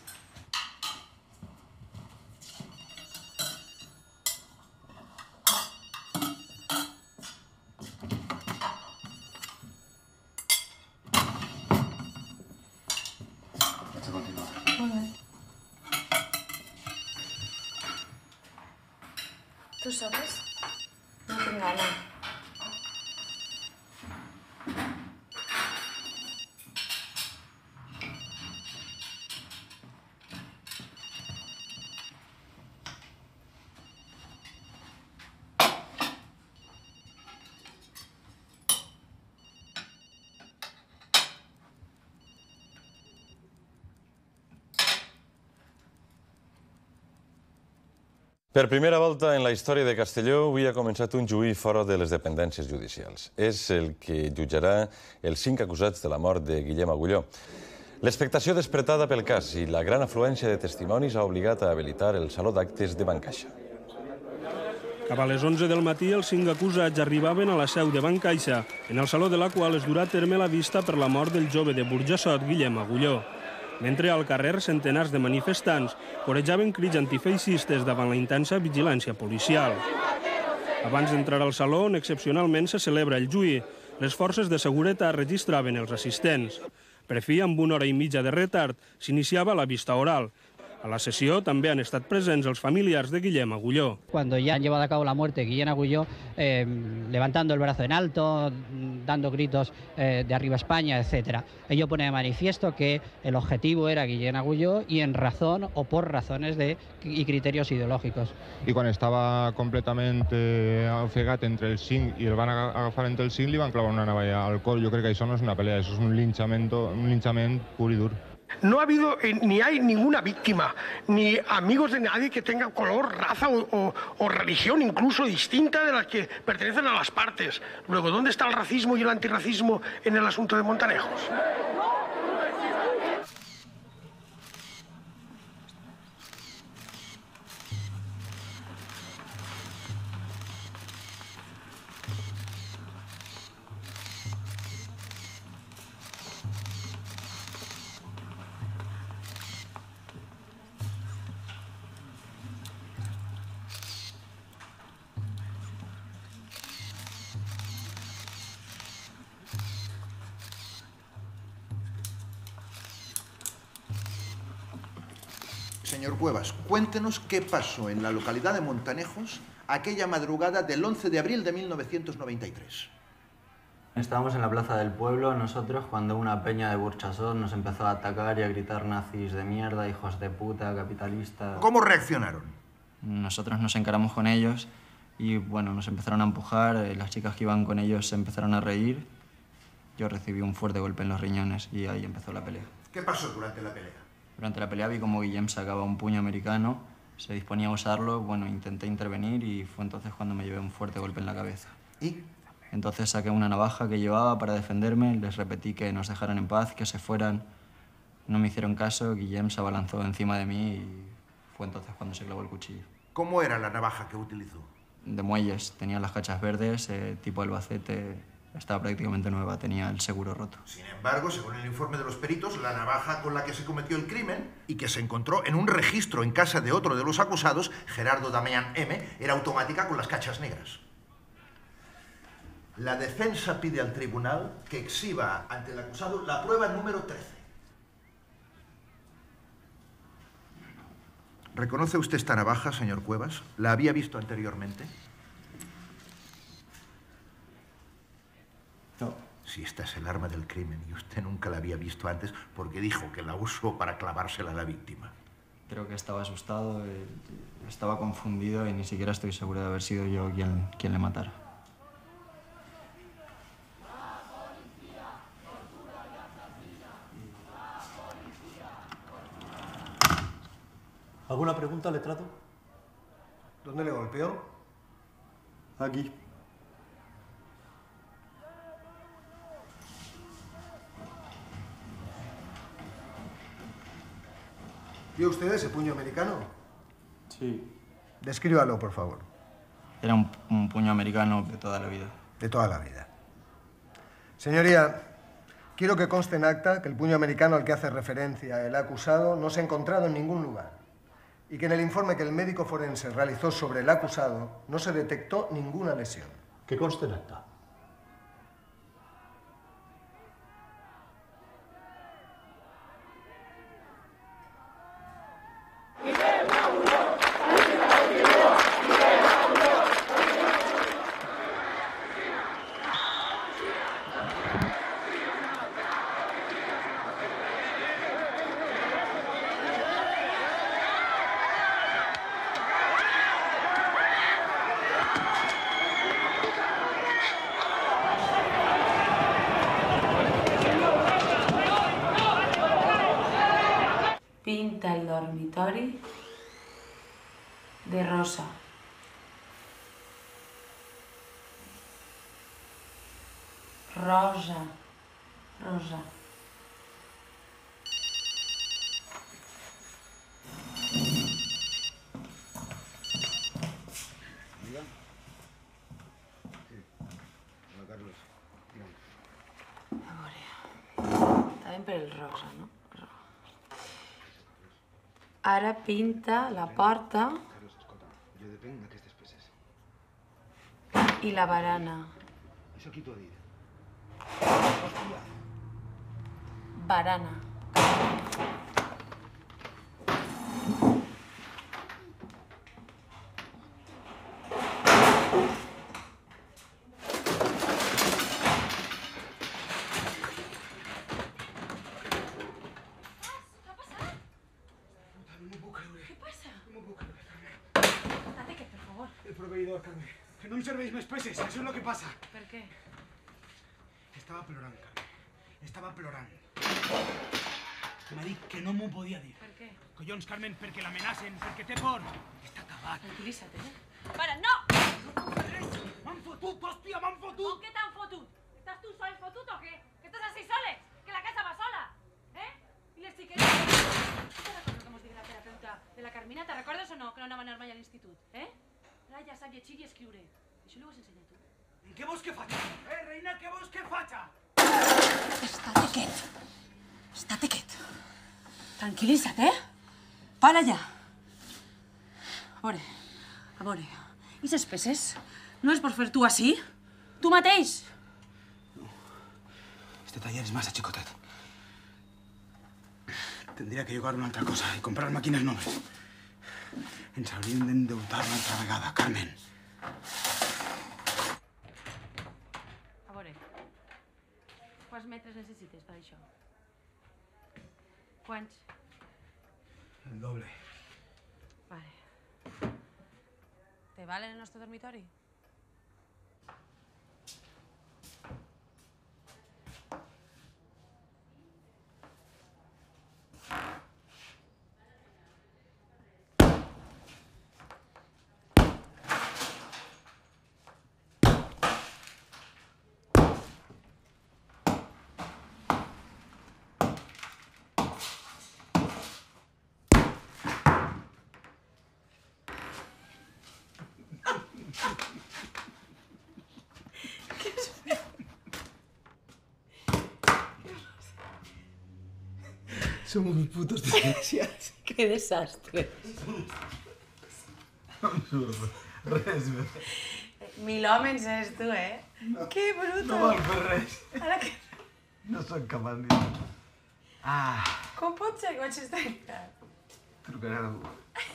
Tu sopes? No tinc gana. Per primera volta en la història de Castelló, avui ha començat un juí fora de les dependències judicials. És el que jutjarà els cinc acusats de la mort de Guillem Agulló. L'expectació despertada pel cas i la gran afluència de testimonis ha obligat a habilitar el saló d'actes de Bancaixa. Cap a les onze del matí, els cinc acusats arribaven a la seu de Bancaixa, en el saló de la qual es durà a terme la vista per la mort del jove de Burjassot, Guillem Agulló. Mentre al carrer centenars de manifestants corejaven crits antifeixistes davant la intensa vigilància policial. Abans d'entrar al saló, on excepcionalment se celebra el juí, les forces de seguretat registraven els assistents. Per fi, amb una hora i mitja de retard, s'iniciava la vista oral. A la sessió també han estat presents els familiars de Guillem Agulló. Cuando ya han llevado a cabo la muerte de Guillem Agulló, eh, levantando el brazo en alto, dando gritos eh, de arriba España, etcétera. Ello pone de manifiesto que el objetivo era Guillem Agulló y en razón o por razones de, y criterios ideològics. I quan estava completament eh, ofegat entre el cinc i el van agafar entre el cinc, li van clavar una navalla al cor. Jo crec que això no és una pelea, això és un linchament, un linchament pur i dur. No ha habido eh, ni hay ninguna víctima, ni amigos de nadie que tenga color, raza o, o, o religión incluso distinta de las que pertenecen a las partes. Luego, ¿dónde está el racismo y el antirracismo en el asunto de Montanejos? Señor Cuevas, cuéntenos qué pasó en la localidad de Montanejos aquella madrugada del once de abril de mil novecientos noventa y tres. Estábamos en la plaza del pueblo nosotros cuando una peña de Burjassot nos empezó a atacar y a gritar nazis de mierda, hijos de puta, capitalistas. ¿Cómo reaccionaron? Nosotros nos encaramos con ellos y bueno, nos empezaron a empujar, las chicas que iban con ellos se empezaron a reír. Yo recibí un fuerte golpe en los riñones y ahí empezó la pelea. ¿Qué pasó durante la pelea? Durante la pelea vi como Guillem sacaba un puño americano, se disponía a usarlo, bueno, intenté intervenir y fue entonces cuando me llevé un fuerte golpe en la cabeza. ¿Y? Entonces saqué una navaja que llevaba para defenderme, les repetí que nos dejaran en paz, que se fueran. No me hicieron caso, Guillem se abalanzó encima de mí y fue entonces cuando se clavó el cuchillo. ¿Cómo era la navaja que utilizó? De muelles, tenía las cachas verdes, eh, tipo Albacete, estaba prácticamente nueva, tenía el seguro roto. Sin embargo, según el informe de los peritos, la navaja con la que se cometió el crimen y que se encontró en un registro en casa de otro de los acusados, Gerardo Damián M., era automática con las cachas negras. La defensa pide al tribunal que exhiba ante el acusado la prueba número trece. ¿Reconoce usted esta navaja, señor Cuevas? ¿La había visto anteriormente? No. Si esta es el arma del crimen y usted nunca la había visto antes, porque dijo que la usó para clavársela a la víctima. Creo que estaba asustado, eh, estaba confundido y ni siquiera estoy seguro de haber sido yo quien, quien le matara. ¿Alguna pregunta, letrado? ¿Dónde le golpeó? Aquí. ¿Vio usted ese puño americano? Sí. Descríbalo, por favor. Era un, un puño americano de toda la vida. De toda la vida. Señoría, quiero que conste en acta que el puño americano al que hace referencia el acusado no se ha encontrado en ningún lugar y que en el informe que el médico forense realizó sobre el acusado no se detectó ninguna lesión. Que conste en acta. Pinta el dormitori De rosa. Rosa. Rosa. A veure... Està ben per el rosa, no? Ara pinta la porta i la barana. Això qui t'ho ha dit? Barana. Carmen. Que no em serveix més peces, això és el que passa. Per què? Estava plorant, Carmen. Estava plorant. M'ha dit que no m'ho podia dir. Per què? Collons, Carmen, perquè l'amenacen, perquè té por. Està acabat. Tranquil·litza't, eh? Para, no! M'han fotut, hòstia, m'han fotut! ¿Con qué t'han fotut? ¿Estás tú sol fotut o qué? ¿Que estás así soles? ¿Que la casa va sola? ¿Eh? I les xiquetes... ¿Te recordes que mos digui la terapeuta de la Carmina? Te recordes o no, que no anaven a anar mai a l'institut? Eh? Ara ja sap llegir i escriure. Això li ho has ensenyat tu? En què vols que faci? Eh, reina, què vols que faci? Estate quiet. Estate quiet. Tranquil·litza't, eh? Para ja. A veure, a veure. I ses peces? No les pots fer tu així? Tu mateix? Este taller és massa xicotet. Tendria que jugar una altra cosa i comprar màquines noves. Ens hauríem d'endeutar una altra vegada, Carmen. A veure, quants metres necessites per això? Quants? El doble. Vale. Te vale el nostre dormitori? Som uns putos desgraciats. Que desastre. Absurdo. Res més. Mil homes és tu, eh? Que bruto. No val fer res. Ara que... No soc capaç ni... Ah. Com pot ser que vaig estar encara? Trucaré a algú.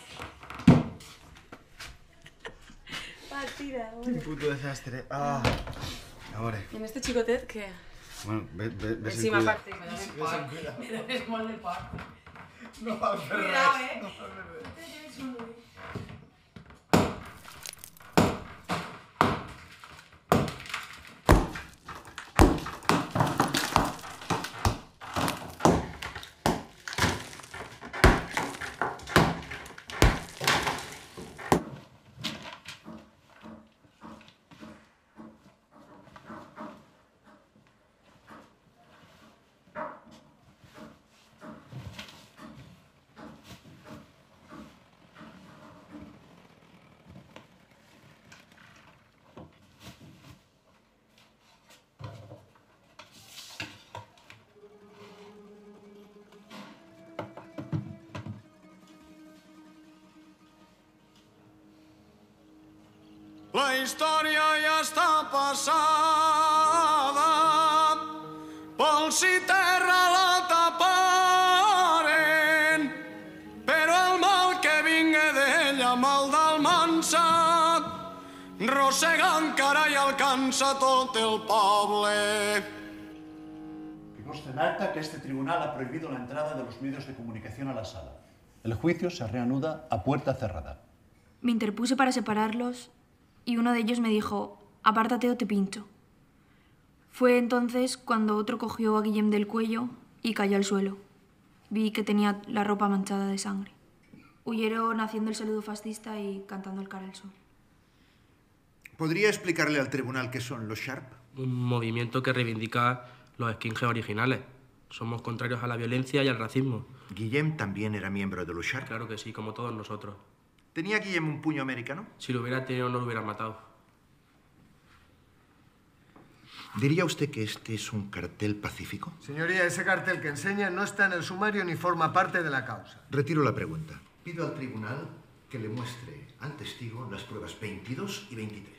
Va, tira. Quin puto desastre. Ah. A veure. I en este xicotet, què? Bueno, ve, ve, ve Encima aparte, me da Ves poc. amb cuidado. Me dones molt de poc. No val fer res. Cuidao, eh? No val fer res. Te lleves un ull. La història ja està passada, pols i terra la taparen, però el mal que vinga d'ella, mal d'Almansa, rosega encara i alcança tot el poble. Que conste en acta que este tribunal ha prohibido la entrada de los medios de comunicación a la sala. El juicio se reanuda a puerta cerrada. Me interpuse para separarlos y uno de ellos me dijo, apártate o te pincho. Fue entonces cuando otro cogió a Guillem del cuello y cayó al suelo. Vi que tenía la ropa manchada de sangre. Huyeron haciendo el saludo fascista y cantando el carelso. ¿Podría explicarle al tribunal qué son los Sharp? Un movimiento que reivindica los skinheads originales. Somos contrarios a la violencia y al racismo. ¿Guillem también era miembro de los Sharp? Claro que sí, como todos nosotros. ¿Tenía Guillem un puño americano? Si lo hubiera tenido, no lo hubiera matado. ¿Diría usted que este es un cartel pacífico? Señoría, ese cartel que enseña no está en el sumario ni forma parte de la causa. Retiro la pregunta. Pido al tribunal que le muestre al testigo las pruebas veintidós y veintitrés.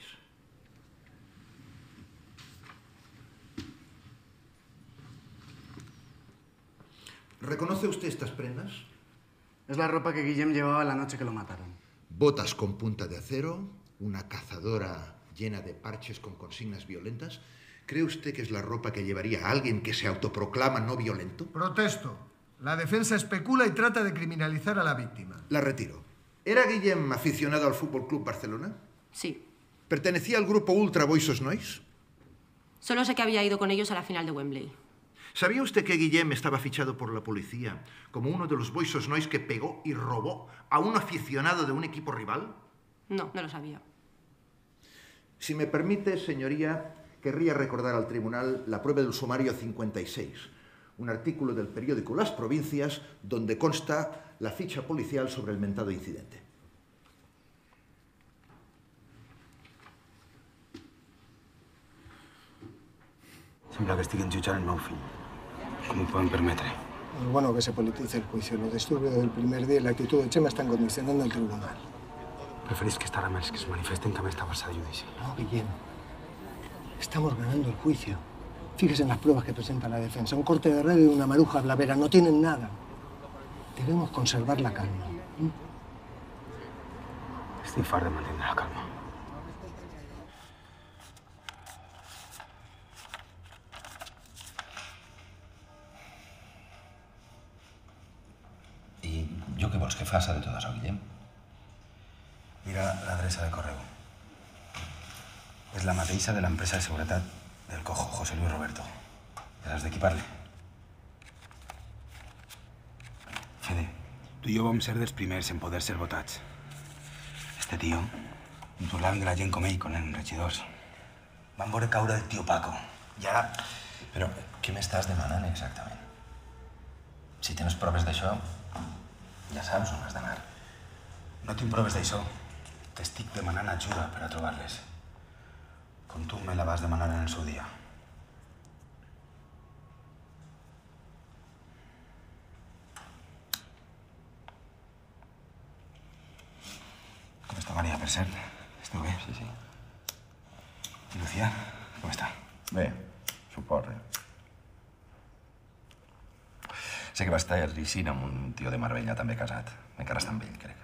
¿Reconoce usted estas prendas? Es la ropa que Guillem llevaba la noche que lo mataron. Botas con punta de acero, una cazadora llena de parches con consignas violentas. ¿Cree usted que es la ropa que llevaría a alguien que se autoproclama no violento? Protesto. La defensa especula y trata de criminalizar a la víctima. La retiro. ¿Era Guillem aficionado al Fútbol Club Barcelona? Sí. ¿Pertenecía al grupo Ultra Boys Nois? Solo sé que había ido con ellos a la final de Wembley. ¿Sabía usted que Guillem estaba fichado por la policía como uno de los Boys Nois que pegó y robó a un aficionado de un equipo rival? No, no lo sabía. Si me permite, señoría, querría recordar al tribunal la prueba del sumario cincuenta y seis, un artículo del periódico Las Provincias donde consta la ficha policial sobre el mentado incidente. Sembla que estiguin jutjant el meu fill. Com ho poden permetre? Es bueno que se politice el juicio. Los disturbios del primer día y la actitud de Chema están condicionando al tribunal. Preferís que estar a més que es manifesten que amb esta farsa de judici? No, Guillem. Estamos ganando el juicio. Fíjese en las pruebas que presenta la defensa. Un corte de radio y una maruja blavera. No tienen nada. Debemos conservar la calma. ¿Mm? Estic fart de mantener la calma. I jo què vols que faça de tot això, Guillem? Mira l'adreça de correu. És la mateixa de l'empresa de seguretat del cojo, José Luis Roberto. Ja saps de qui parle. Fede, tu i jo vam ser dels primers en poder ser votats. Este tio, ens burlaven de la gent com ell, con els regidors. Van veure caure el tio Paco. I ara... Però què m'estàs demanant exactament? Si tens proves d'això, ja saps on has d'anar. No tinc proves d'això. T'estic demanant ajuda per a trobar-les. Com tu me la vas demanar en el seu dia. Com està Maria, per cert? Esteu bé? Sí, sí. I Lucía, com està? Bé, suposa. Sé que va estar rissint amb un tio de Marbella també casat. Encara està amb ell, crec.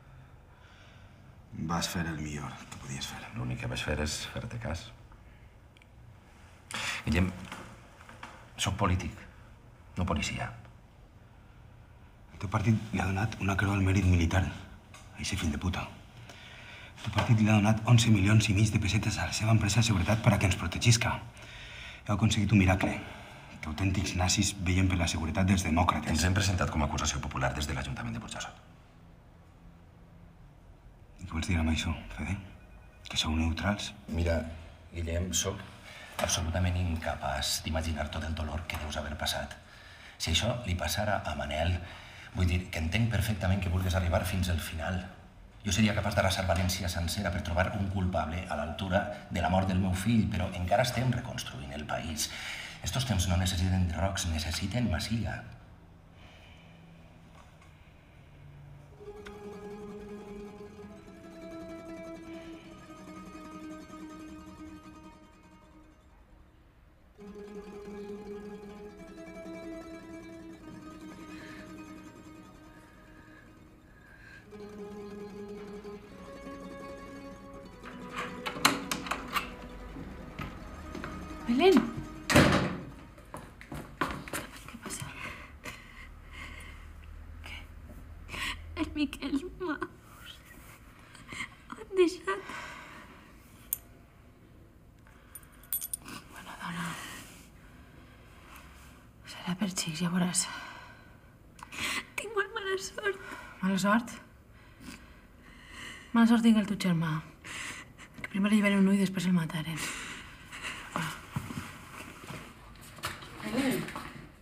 Vas fer el millor que podies fer. L'únic que vaig fer és fer-te cas. Guillem, soc polític, no policia. El teu partit li ha donat una creu al mèrit militar, a ese fill de puta. El teu partit li ha donat onze milions i mig de pessetes a la seva empresa de seguretat per a que ens protegisca. Heu aconseguit un miracle, que autèntics nazis veien per la seguretat dels demòcrates. Ens hem presentat com a acusació popular des de l'Ajuntament de Burjassot. I què vols dir amb això, Fede? Que sou neutrals? Mira, Guillem, soc absolutament incapaç d'imaginar tot el dolor que deus haver passat. Si això li passara a Manel, vull dir que entenc perfectament que vulguis arribar fins al final. Jo seria capaç d'arrasar València sencera per trobar un culpable a l'altura de la mort del meu fill, però encara estem reconstruint el país. Estos temps no necessiten rocs, necessiten masia. Belén. ¿Qué pasa? ¿Qué? El Miquel m'ha... han deixat. Bueno, dona. Serà per xics, ja veuràs. Tinc molt mala sort. Mala sort? Mala sort tinc el teu germà. Que primer li llevaren un ull i després el mataren. Belén.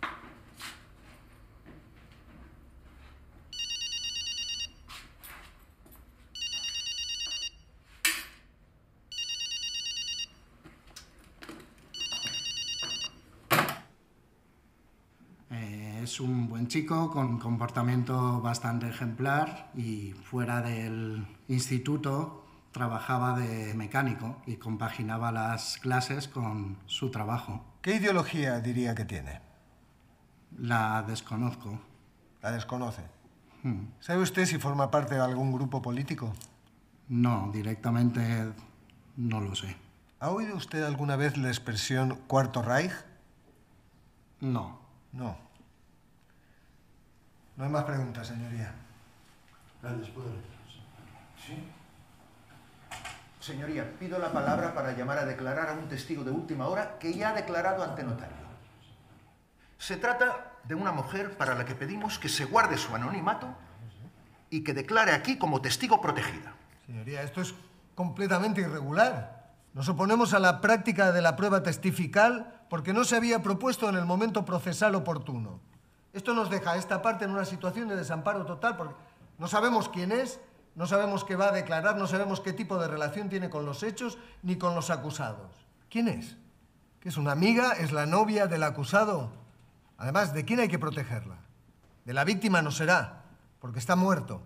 Es un buen chico con comportamiento bastante ejemplar y fuera del instituto trabajaba de mecánico y compaginaba las clases con su trabajo. ¿Qué ideología diría que tiene? La desconozco. ¿La desconoce? Hmm. ¿Sabe usted si forma parte de algún grupo político? No, directamente no lo sé. ¿Ha oído usted alguna vez la expresión Cuarto Reich? No. No. No hay más preguntas, señoría. Gracias, padre. ¿Sí? Señoría, pido la palabra para llamar a declarar a un testigo de última hora que ya ha declarado ante notario. Se trata de una mujer para la que pedimos que se guarde su anonimato y que declare aquí como testigo protegida. Señoría, esto es completamente irregular. Nos oponemos a la práctica de la prueba testifical porque no se había propuesto en el momento procesal oportuno. Esto nos deja a esta parte en una situación de desamparo total porque no sabemos quién es, no sabemos qué va a declarar, no sabemos qué tipo de relación tiene con los hechos ni con los acusados. ¿Quién es? ¿Que es una amiga? ¿Es la novia del acusado? Además, ¿de quién hay que protegerla? De la víctima no será, porque está muerto.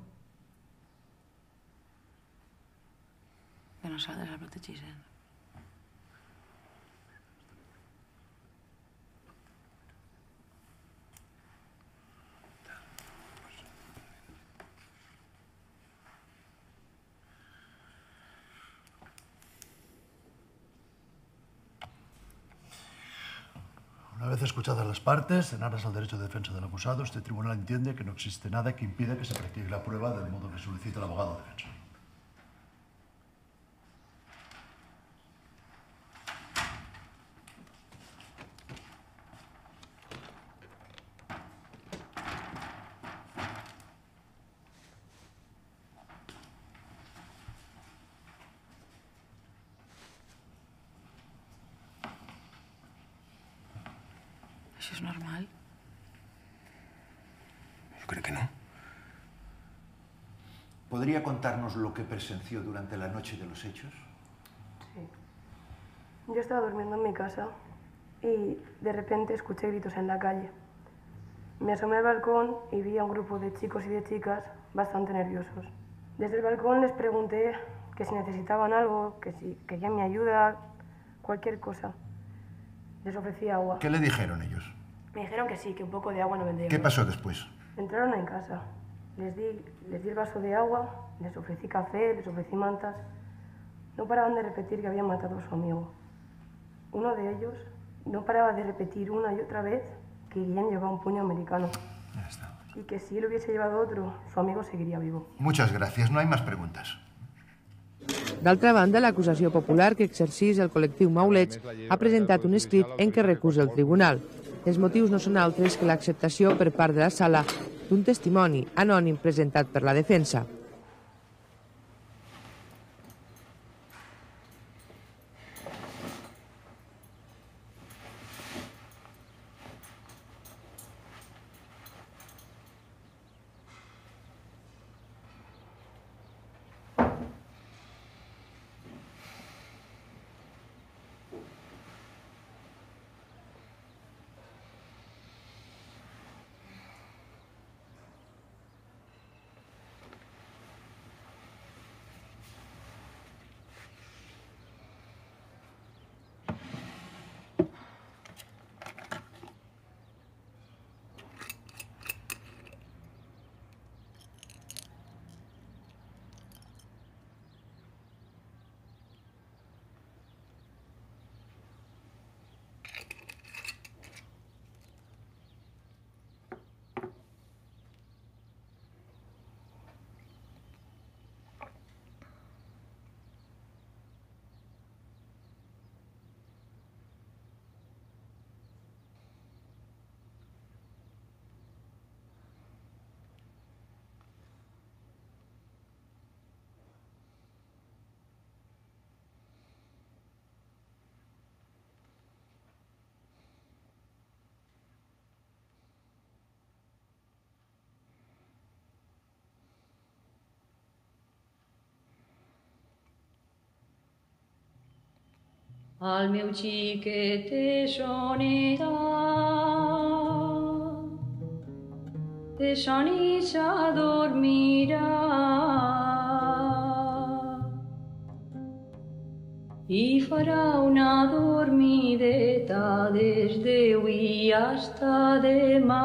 Que nosaltres la protegeixen. Una vez escuchadas las partes, en aras al derecho de defensa del acusado, este tribunal entiende que no existe nada que impida que se practique la prueba del modo que solicita el abogado defensor. ¿Eso es normal? Yo creo que no. ¿Podría contarnos lo que presenció durante la noche de los hechos? Sí. Yo estaba durmiendo en mi casa y de repente escuché gritos en la calle. Me asomé al balcón y vi a un grupo de chicos y de chicas bastante nerviosos. Desde el balcón les pregunté que si necesitaban algo, que si querían mi ayuda, cualquier cosa. Les ofrecí agua. ¿Qué le dijeron ellos? Me dijeron que sí, que un poco de agua no vendría ¿Qué mal. pasó después? Entraron en casa. Les di, les di el vaso de agua, les ofrecí café, les ofrecí mantas. No paraban de repetir que habían matado a su amigo. Uno de ellos no paraba de repetir una y otra vez que Guillén llevaba un puño americano. Ya está. Y que si él hubiese llevado otro, su amigo seguiría vivo. Muchas gracias. No hay más preguntas. D'altra banda, l'acusació popular que exercís el col·lectiu Maulets ha presentat un escrit en què recusa el tribunal. Els motius no són altres que l'acceptació per part de la sala d'un testimoni anònim presentat per la defensa. al meu xiquet soneta, de sonissa dormirà i farà una dormideta des d'avui hasta demà.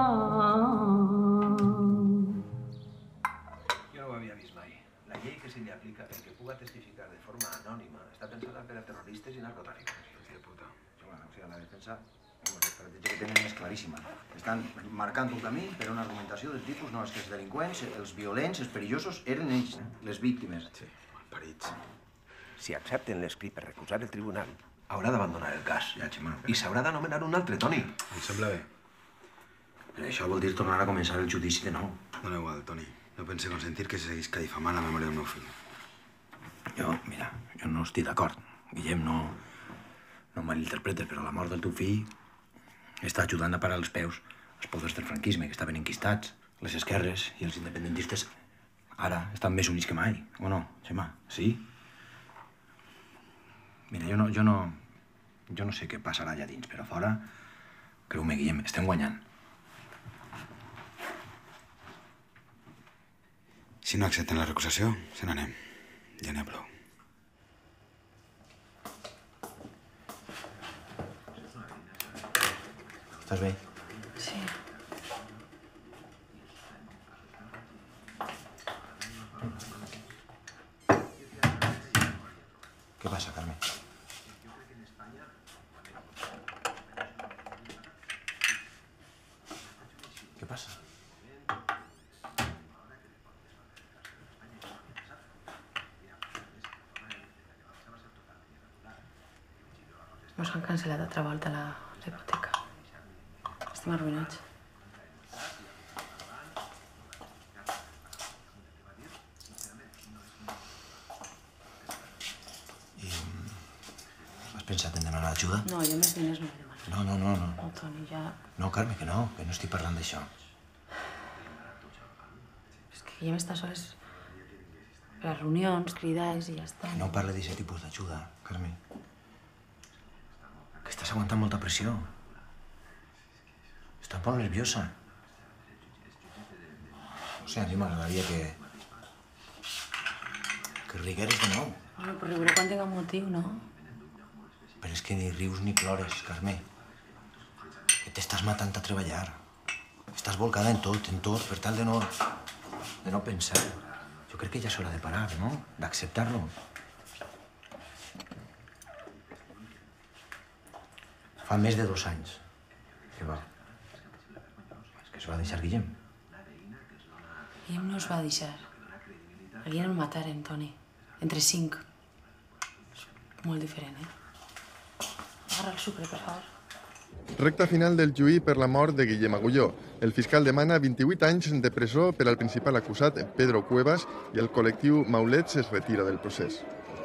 Jo no ho havia vist mai. La llei que se li aplica per que puga testificar de forma anònima està pensada per a terroristes i narcotraficants. Hòstia puta. Bueno, o sigui, la defensa, l'estratègia que tenen és claríssima. Estan marcant un camí per a una argumentació del tipus no, és que els delinqüents, els violents, els perillosos, eren ells, les víctimes. Sí, perits. Si accepten l'escrit per recusar el tribunal, haurà d'abandonar el cas. Ja, Xema. I s'haurà d'anomenar un altre, Toni. Em sembla bé. Però això vol dir tornar a començar el judici de nou. Dóna igual, Toni. No pense consentir que se seguisca difamant la memòria del meu fill. Jo, mira, jo no estic d'acord. Guillem, no, no malinterpretes, però la mort del teu fill està ajudant a parar els peus els poders del franquisme, que estaven enquistats. Les esquerres i els independentistes ara estan més units que mai, o no, Xema? Sí? Mira, jo no, jo no, jo no sé què passarà allà dins, però fora, creu-me, Guillem, estem guanyant. Si no accepten la recusació, se n'anem. Ja n'hi ha prou. Estàs bé? Sí. Què passa, Carme? Què passa? Mos han cancel·lat altra volta la hipoteca. Estem arruïnats. Has pensat en demanar ajuda? No, jo més diners no he demanat. No, no, no, no. No, Toni, ja... No, Carme, que no, que no estic parlant d'això. És que ja m'està soles per a reunions, cridats i ja està. No parle d'aquest tipus d'ajuda, Carme. Que estàs aguantant molta pressió. Estàs molt nerviosa. O sigui, a mi m'agradaria que... que rigueres de nou. Bueno, però riuré quan tinc un motiu, no? Però és que ni rius ni plores, Carme. Que t'estàs matant a treballar. Estàs volcada en tot, en tot, per tal de no... de no pensar. Jo crec que ja és hora de parar, no? D'acceptar-lo. Fa més de dos anys que va. És que es va deixar Guillem. Guillem no es va deixar. A Guillem el mataren, Toni. Entre cinc. És molt diferent, eh? Agarra el sucre, per favor. Recta final del juí per la mort de Guillem Agulló. El fiscal demana vint-i-vuit anys de presó per al principal acusat, Pedro Cuevas, i el col·lectiu Maulets es retira del procés.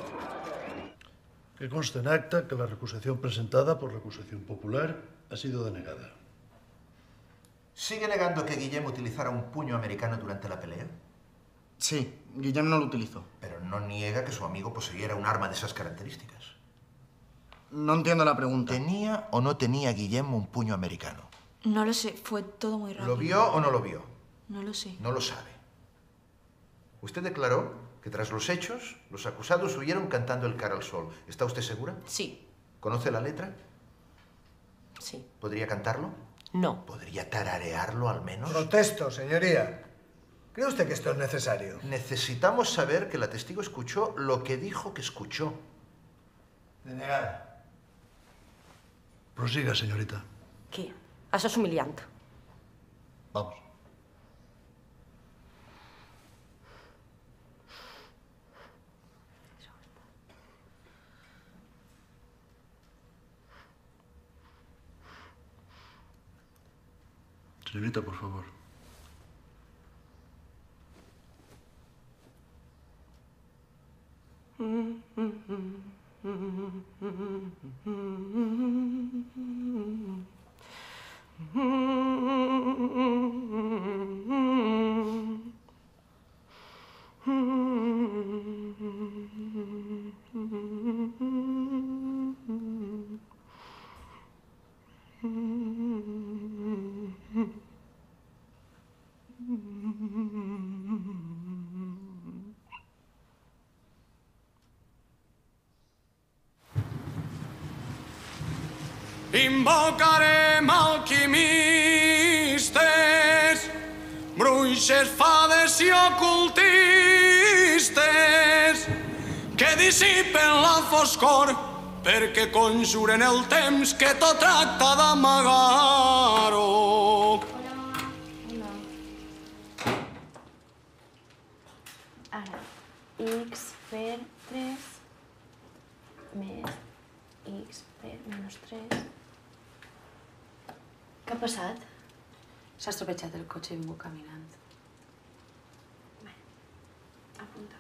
Que conste en acta que la recusación presentada por recusación popular ha sido denegada. ¿Sigue negando que Guillem utilizara un puño americano durante la pelea? Sí, Guillem no lo utilizó. Pero no niega que su amigo poseyera un arma de esas características. No entiendo la pregunta. ¿Tenía o no tenía Guillem un puño americano? No lo sé, fue todo muy rápido. ¿Lo vio o no lo vio? No lo sé. No lo sabe. Usted declaró que tras los hechos, los acusados huyeron cantando el Cara al Sol. ¿Está usted segura? Sí. ¿Conoce la letra? Sí. ¿Podría cantarlo? No. ¿Podría tararearlo al menos? Protesto, señoría. ¿Cree usted que esto es necesario? Necesitamos saber que la testigo escuchó lo que dijo que escuchó. Denegar. Prosiga, señorita. Què? Això és humiliant. Vamos. Señorita, por favor. Invocarem alquimistes, bruixes, fades i ocultistes que dissipen la foscor perquè conjuren el temps que tot tracta d'amagar-ho. Ara, x per tres més x per menys tres. Què ha passat? S'ha estropejat el cotxe i he vingut caminant. Bé, apunta.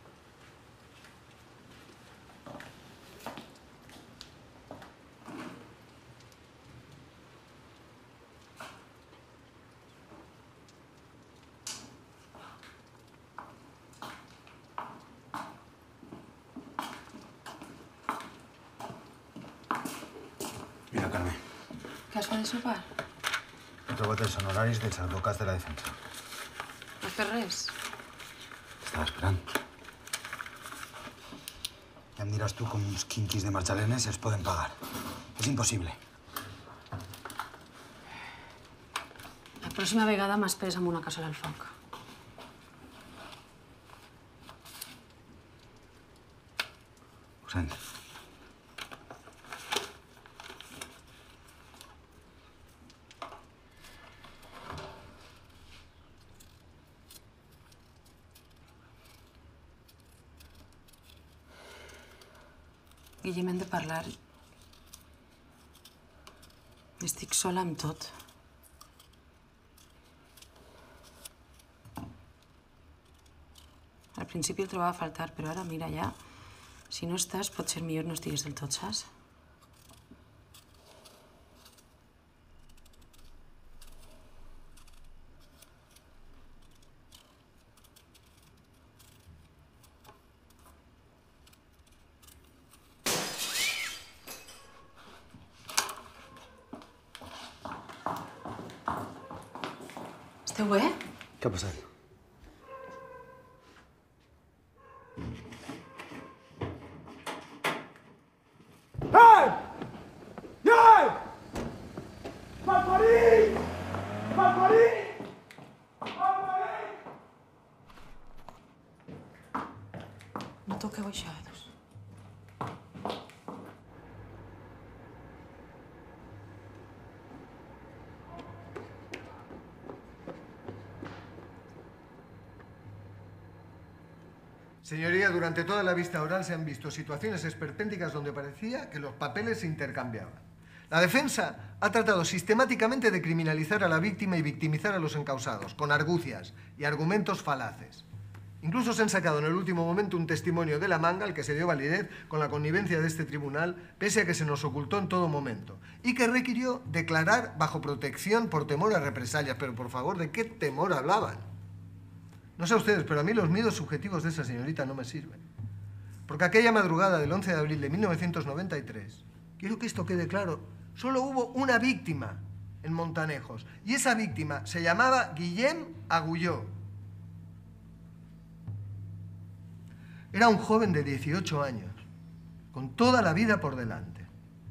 Mira, Carme, Què has fet de sopar? he trobat els honoraris dels advocats de la defensa. No has fet res? Estava esperant. Ja em diràs tu com uns quinquis de marxalenes els poden pagar. És impossible. La pròxima vegada m'esperes amb una cassola al foc. Ho sento. Guillem, hem de parlar. Estic sola amb tot. Al principi el trobava a faltar, però ara, mira, ja, si no estàs, potser millor no estigues del tot, saps? Esteu bé? Què ha passat? Ei! Ei! Malparit! Malparit! Malparit! No toqueu aixados. Señoría, durante toda la vista oral se han visto situaciones esperpénticas donde parecía que los papeles se intercambiaban. La defensa ha tratado sistemáticamente de criminalizar a la víctima y victimizar a los encausados, con argucias y argumentos falaces. Incluso se han sacado en el último momento un testimonio de la manga al que se dio validez con la connivencia de este tribunal, pese a que se nos ocultó en todo momento, y que requirió declarar bajo protección por temor a represalias. Pero, por favor, ¿de qué temor hablaban? No sé ustedes, pero a mí los miedos subjetivos de esa señorita no me sirven. Porque aquella madrugada del once de abril de mil novecientos noventa y tres, quiero que esto quede claro, solo hubo una víctima en Montanejos, y esa víctima se llamaba Guillem Agulló. Era un joven de dieciocho años, con toda la vida por delante.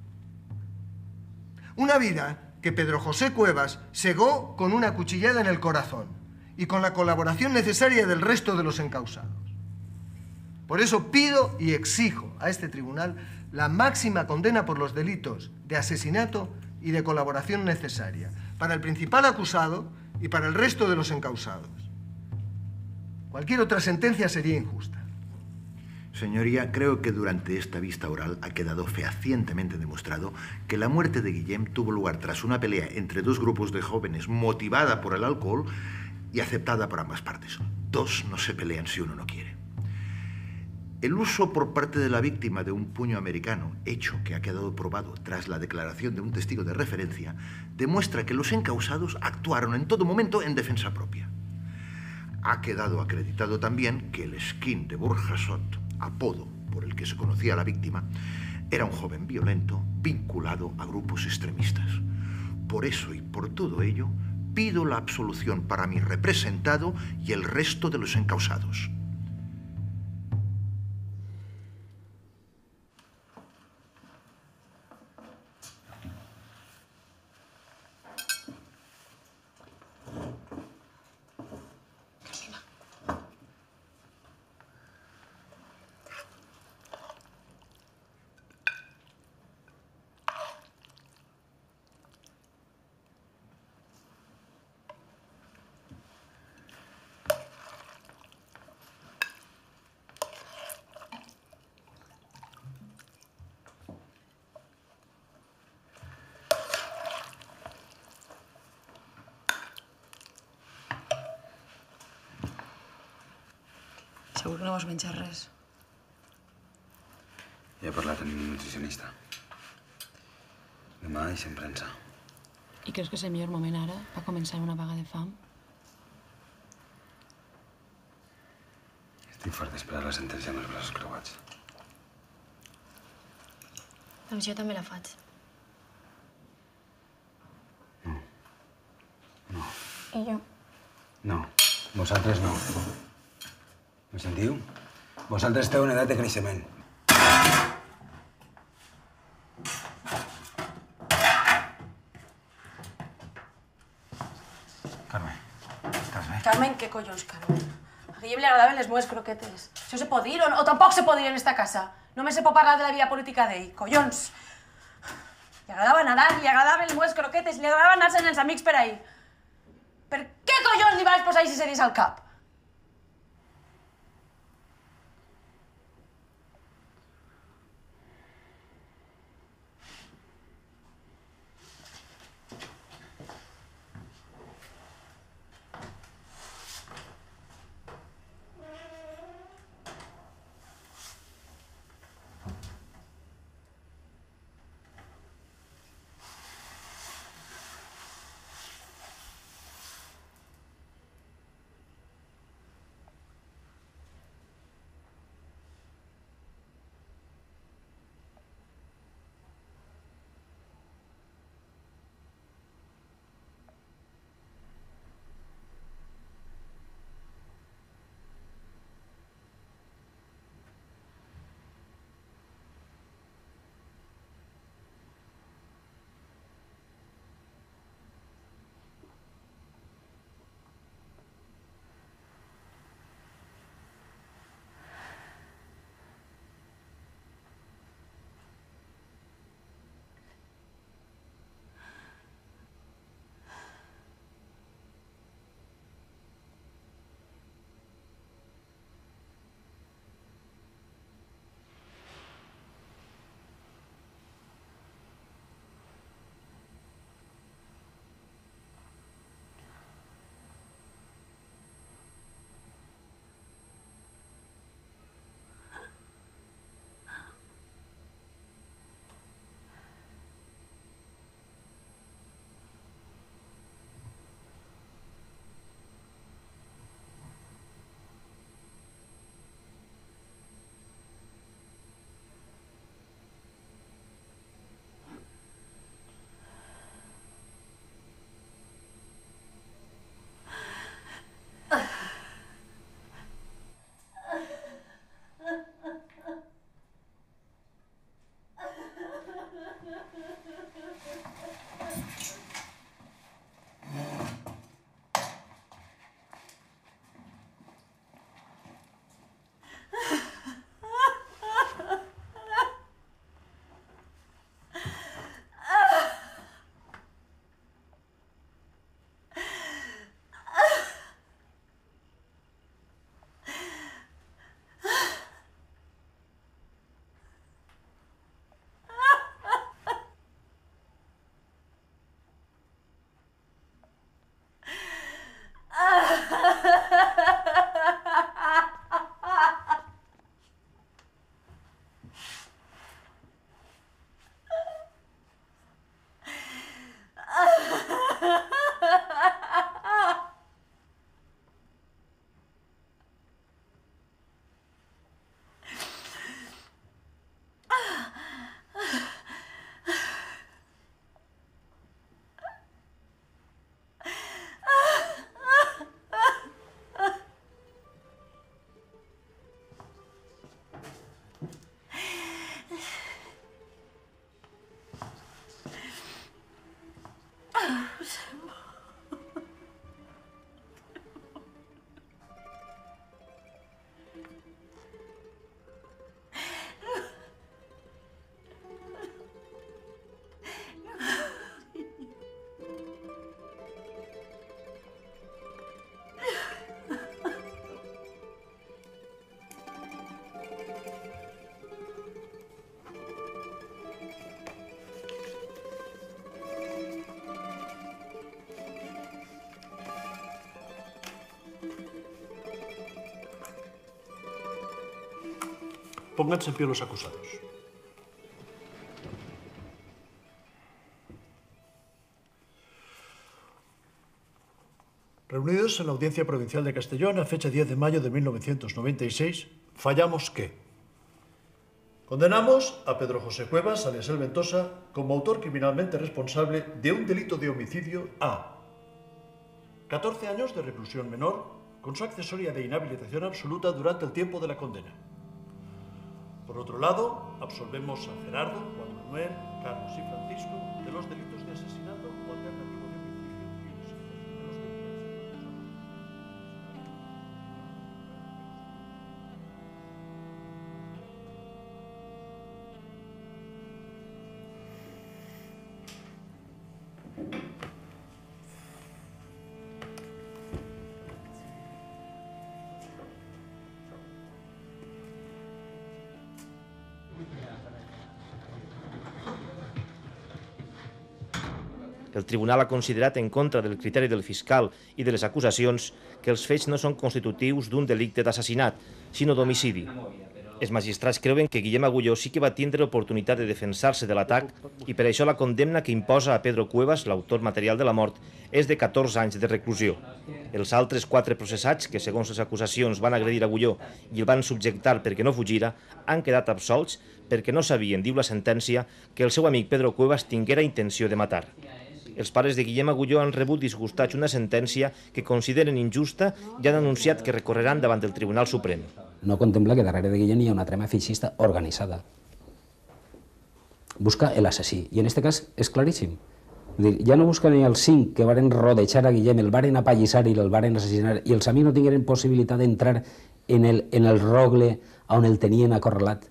Una vida que Pedro José Cuevas segó con una cuchillada en el corazón y con la colaboración necesaria del resto de los encausados. Por eso pido y exijo a este tribunal la máxima condena por los delitos de asesinato y de colaboración necesaria para el principal acusado y para el resto de los encausados. Cualquier otra sentencia sería injusta. Señoría, creo que durante esta vista oral ha quedado fehacientemente demostrado que la muerte de Guillem tuvo lugar tras una pelea entre dos grupos de jóvenes motivada por el alcohol y aceptada por ambas partes. Dos no se pelean si uno no quiere. El uso por parte de la víctima de un puño americano, hecho que ha quedado probado tras la declaración de un testigo de referencia, demuestra que los encausados actuaron en todo momento en defensa propia. Ha quedado acreditado también que el Skin de Burjasot, apodo por el que se conocía a la víctima, era un joven violento vinculado a grupos extremistas. Por eso y por todo ello, pido la absolución para mi representado y el resto de los encausados. Segur que no vols menjar res. Ja he parlat amb un nutricionista. Demà deixem premsa. I creus que és el millor moment ara per començar una vaga de fam? Estic fart d'esperar la sentència amb els braços creuats. Doncs jo també la faig. No. I jo? No. Vosaltres no. Em sentiu? Vosaltres esteu en edat de creixement. Carme, estàs bé? Carmen, què collons, Carmen? A Guillem li agradaven les meves croquetes. Això se pot dir o, o tampoc se pot dir en esta casa? Només se pot parlar de la vida política d'ell, collons. Li agradava nadar, li agradaven les meves croquetes, li agradava anar-se amb els amics per ahí. Per què collons li vas posar aquestes idees al cap? Pónganse en pie los acusados. Reunidos en la Audiencia Provincial de Castellón a fecha diez de mayo de mil novecientos noventa y seis, fallamos que condenamos a Pedro José Cuevas, alias El Ventosa, como autor criminalmente responsable de un delito de homicidio a catorce años de reclusión menor con su accesoria de inhabilitación absoluta durante el tiempo de la condena. Por otro lado, absolvemos a Gerardo, Juan Manuel, Carlos y Francisco de los delitos de asesinato o alternativo de homicidio y de los El tribunal ha considerat en contra del criteri del fiscal i de les acusacions que els fets no són constitutius d'un delicte d'assassinat, sinó d'homicidi. Els magistrats creuen que Guillem Agulló sí que va tindre l'oportunitat de defensar-se de l'atac i per això la condemna que imposa a Pedro Cuevas, l'autor material de la mort, és de catorze anys de reclusió. Els altres quatre processats, que segons les acusacions van agredir Agulló i el van subjectar perquè no fugira, han quedat absolts perquè no sabien, diu la sentència, que el seu amic Pedro Cuevas tinguera intenció de matar. Els pares de Guillem Agulló han rebut disgustats una sentència que consideren injusta i han anunciat que recorreran davant del Tribunal Suprem. No contempla que darrere de Guillem hi ha una trama feixista organitzada. Busca l'assassí, i en aquest cas és claríssim. Ja no busca ni els cinc que varen rodejar a Guillem, el varen apallissar i el varen assassinar, i els amics no tingueren possibilitat d'entrar en el rogle on el tenien acorralat.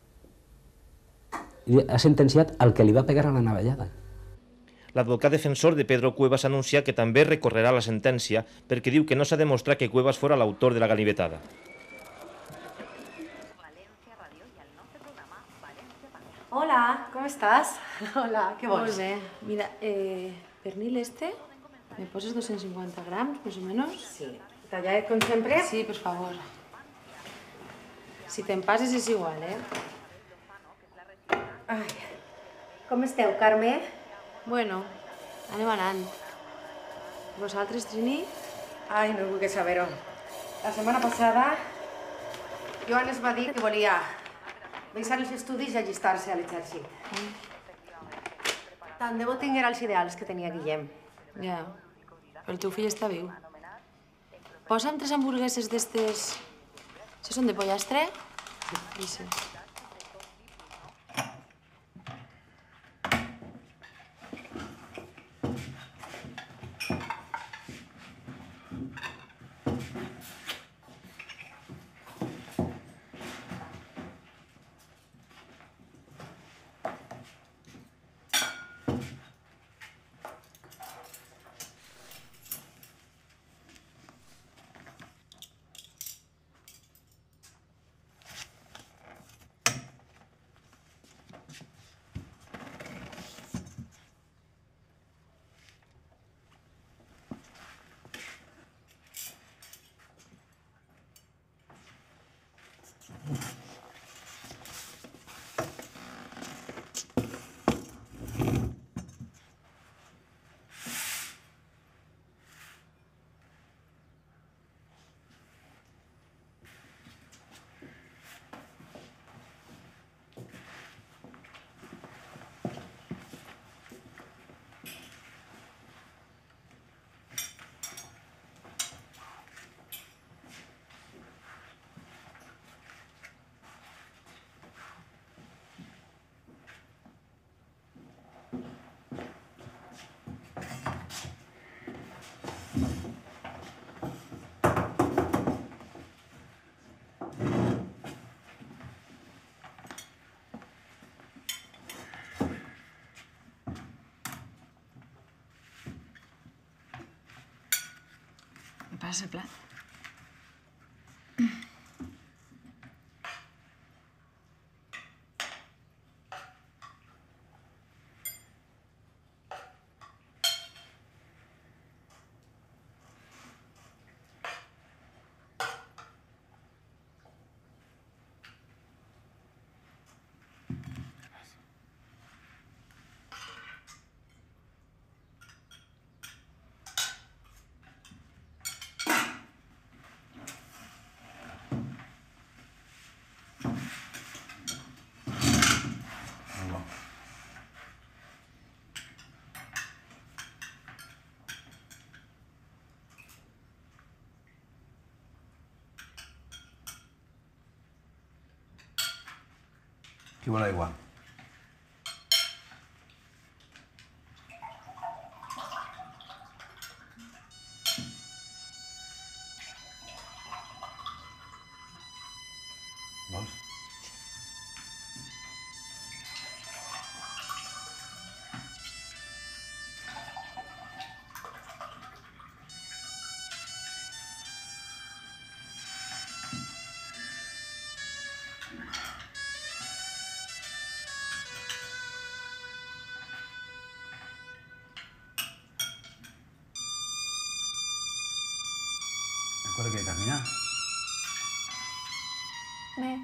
Ha sentenciat al que li va pegar a la navallada. L'advocat defensor de Pedro Cuevas ha anunciat que també recorrerà la sentència perquè diu que no s'ha demostrat que Cuevas fora l'autor de la ganivetada. Hola, ¿cómo estás? Hola, ¿qué vols? Molt bé. Mira, eh, pernil este, ¿me poses doscientos cincuenta grams, más o menos? Sí. ¿Tallat com sempre? Sí, per favor. Si te'n passes és igual, eh? Ai, com esteu, Carme? Bueno, anem anant. Vosaltres, Trini? Ai, no vull saber-ho. La setmana passada, Joan es va dir que volia deixar els estudis i allistar-se a l'exèrcit. Tant de bo tinguera els ideals que tenia Guillem. Ja, però el teu fill està viu. Posa'm tres hamburgueses d'estes... Si són de pollastre? Sí. passa, plat? Qui vol aigua? Vols? ¿Recuerda que caminar? Bé.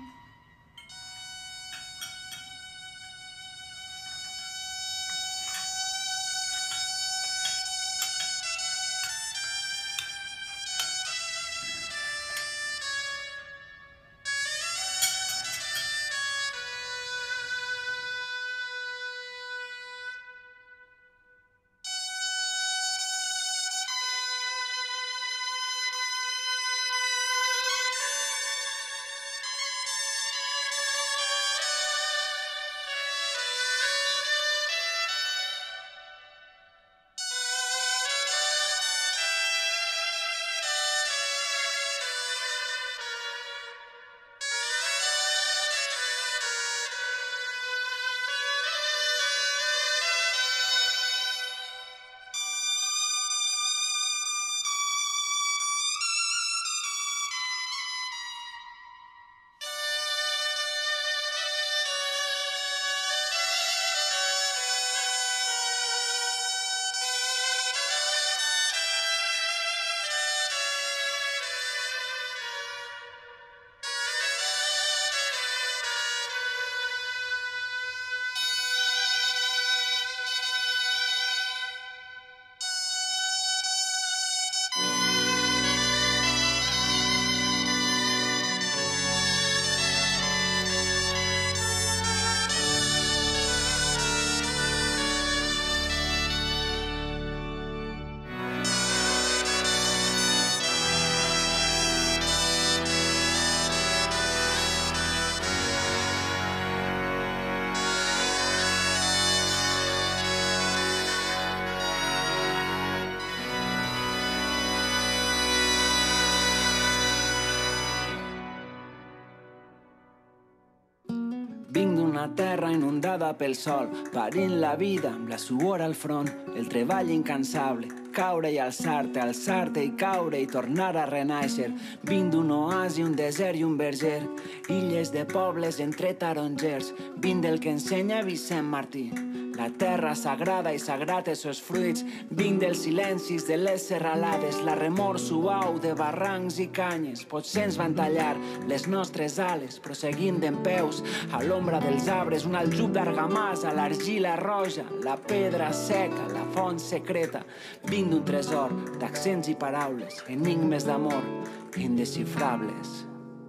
Vinc d'una terra inundada pel sol, parint la vida amb la suor al front, el treball incansable, caure i alçar-te, alçar-te i caure i tornar a renaixer. Vinc d'un oasi, un desert i un verger, illes de pobles entre tarongers. Vinc del que ensenya Vicent Martí, la terra sagrada i sagrat els seus fruits. Vinc dels silencis de les serralades, la remor suau de barrancs i canyes. Potser ens van tallar les nostres ales, però seguim dempeus a l'ombra dels arbres. Un aljub d'argamassa, l'argila roja, la pedra seca, la font secreta. Vinc d'un tresor d'accents i paraules, enigmes d'amor indesxifrables.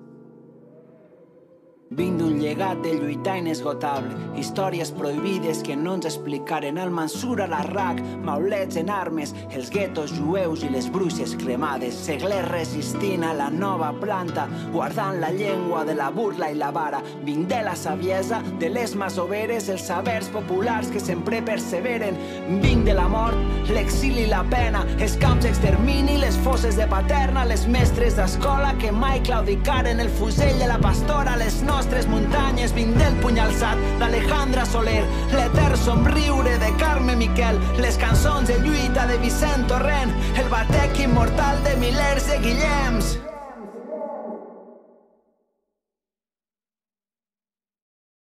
Vinc d'un llegat de lluitar inesgotable, històries prohibides que no ens explicaren. Al Mansur, a l'Arraq, maulets en armes, els guetos jueus i les bruixes cremades, seglers resistint a la nova planta, guardant la llengua de la burla i la vara. Vinc de la saviesa, de les masoveres, els sabers populars que sempre perseveren. Vinc de la mort, l'exili i la pena, els camps d'extermini, les fosses de Paterna, les mestres d'escola que mai claudicaren, el fusell de la pastora, les noies vostres muntanyes, vinc del puny alçat d'Alejandra Soler, l'etern somriure de Carme Miquel, les cançons de lluita de Vicent Torrent, el batec immortal de milers de Guillems.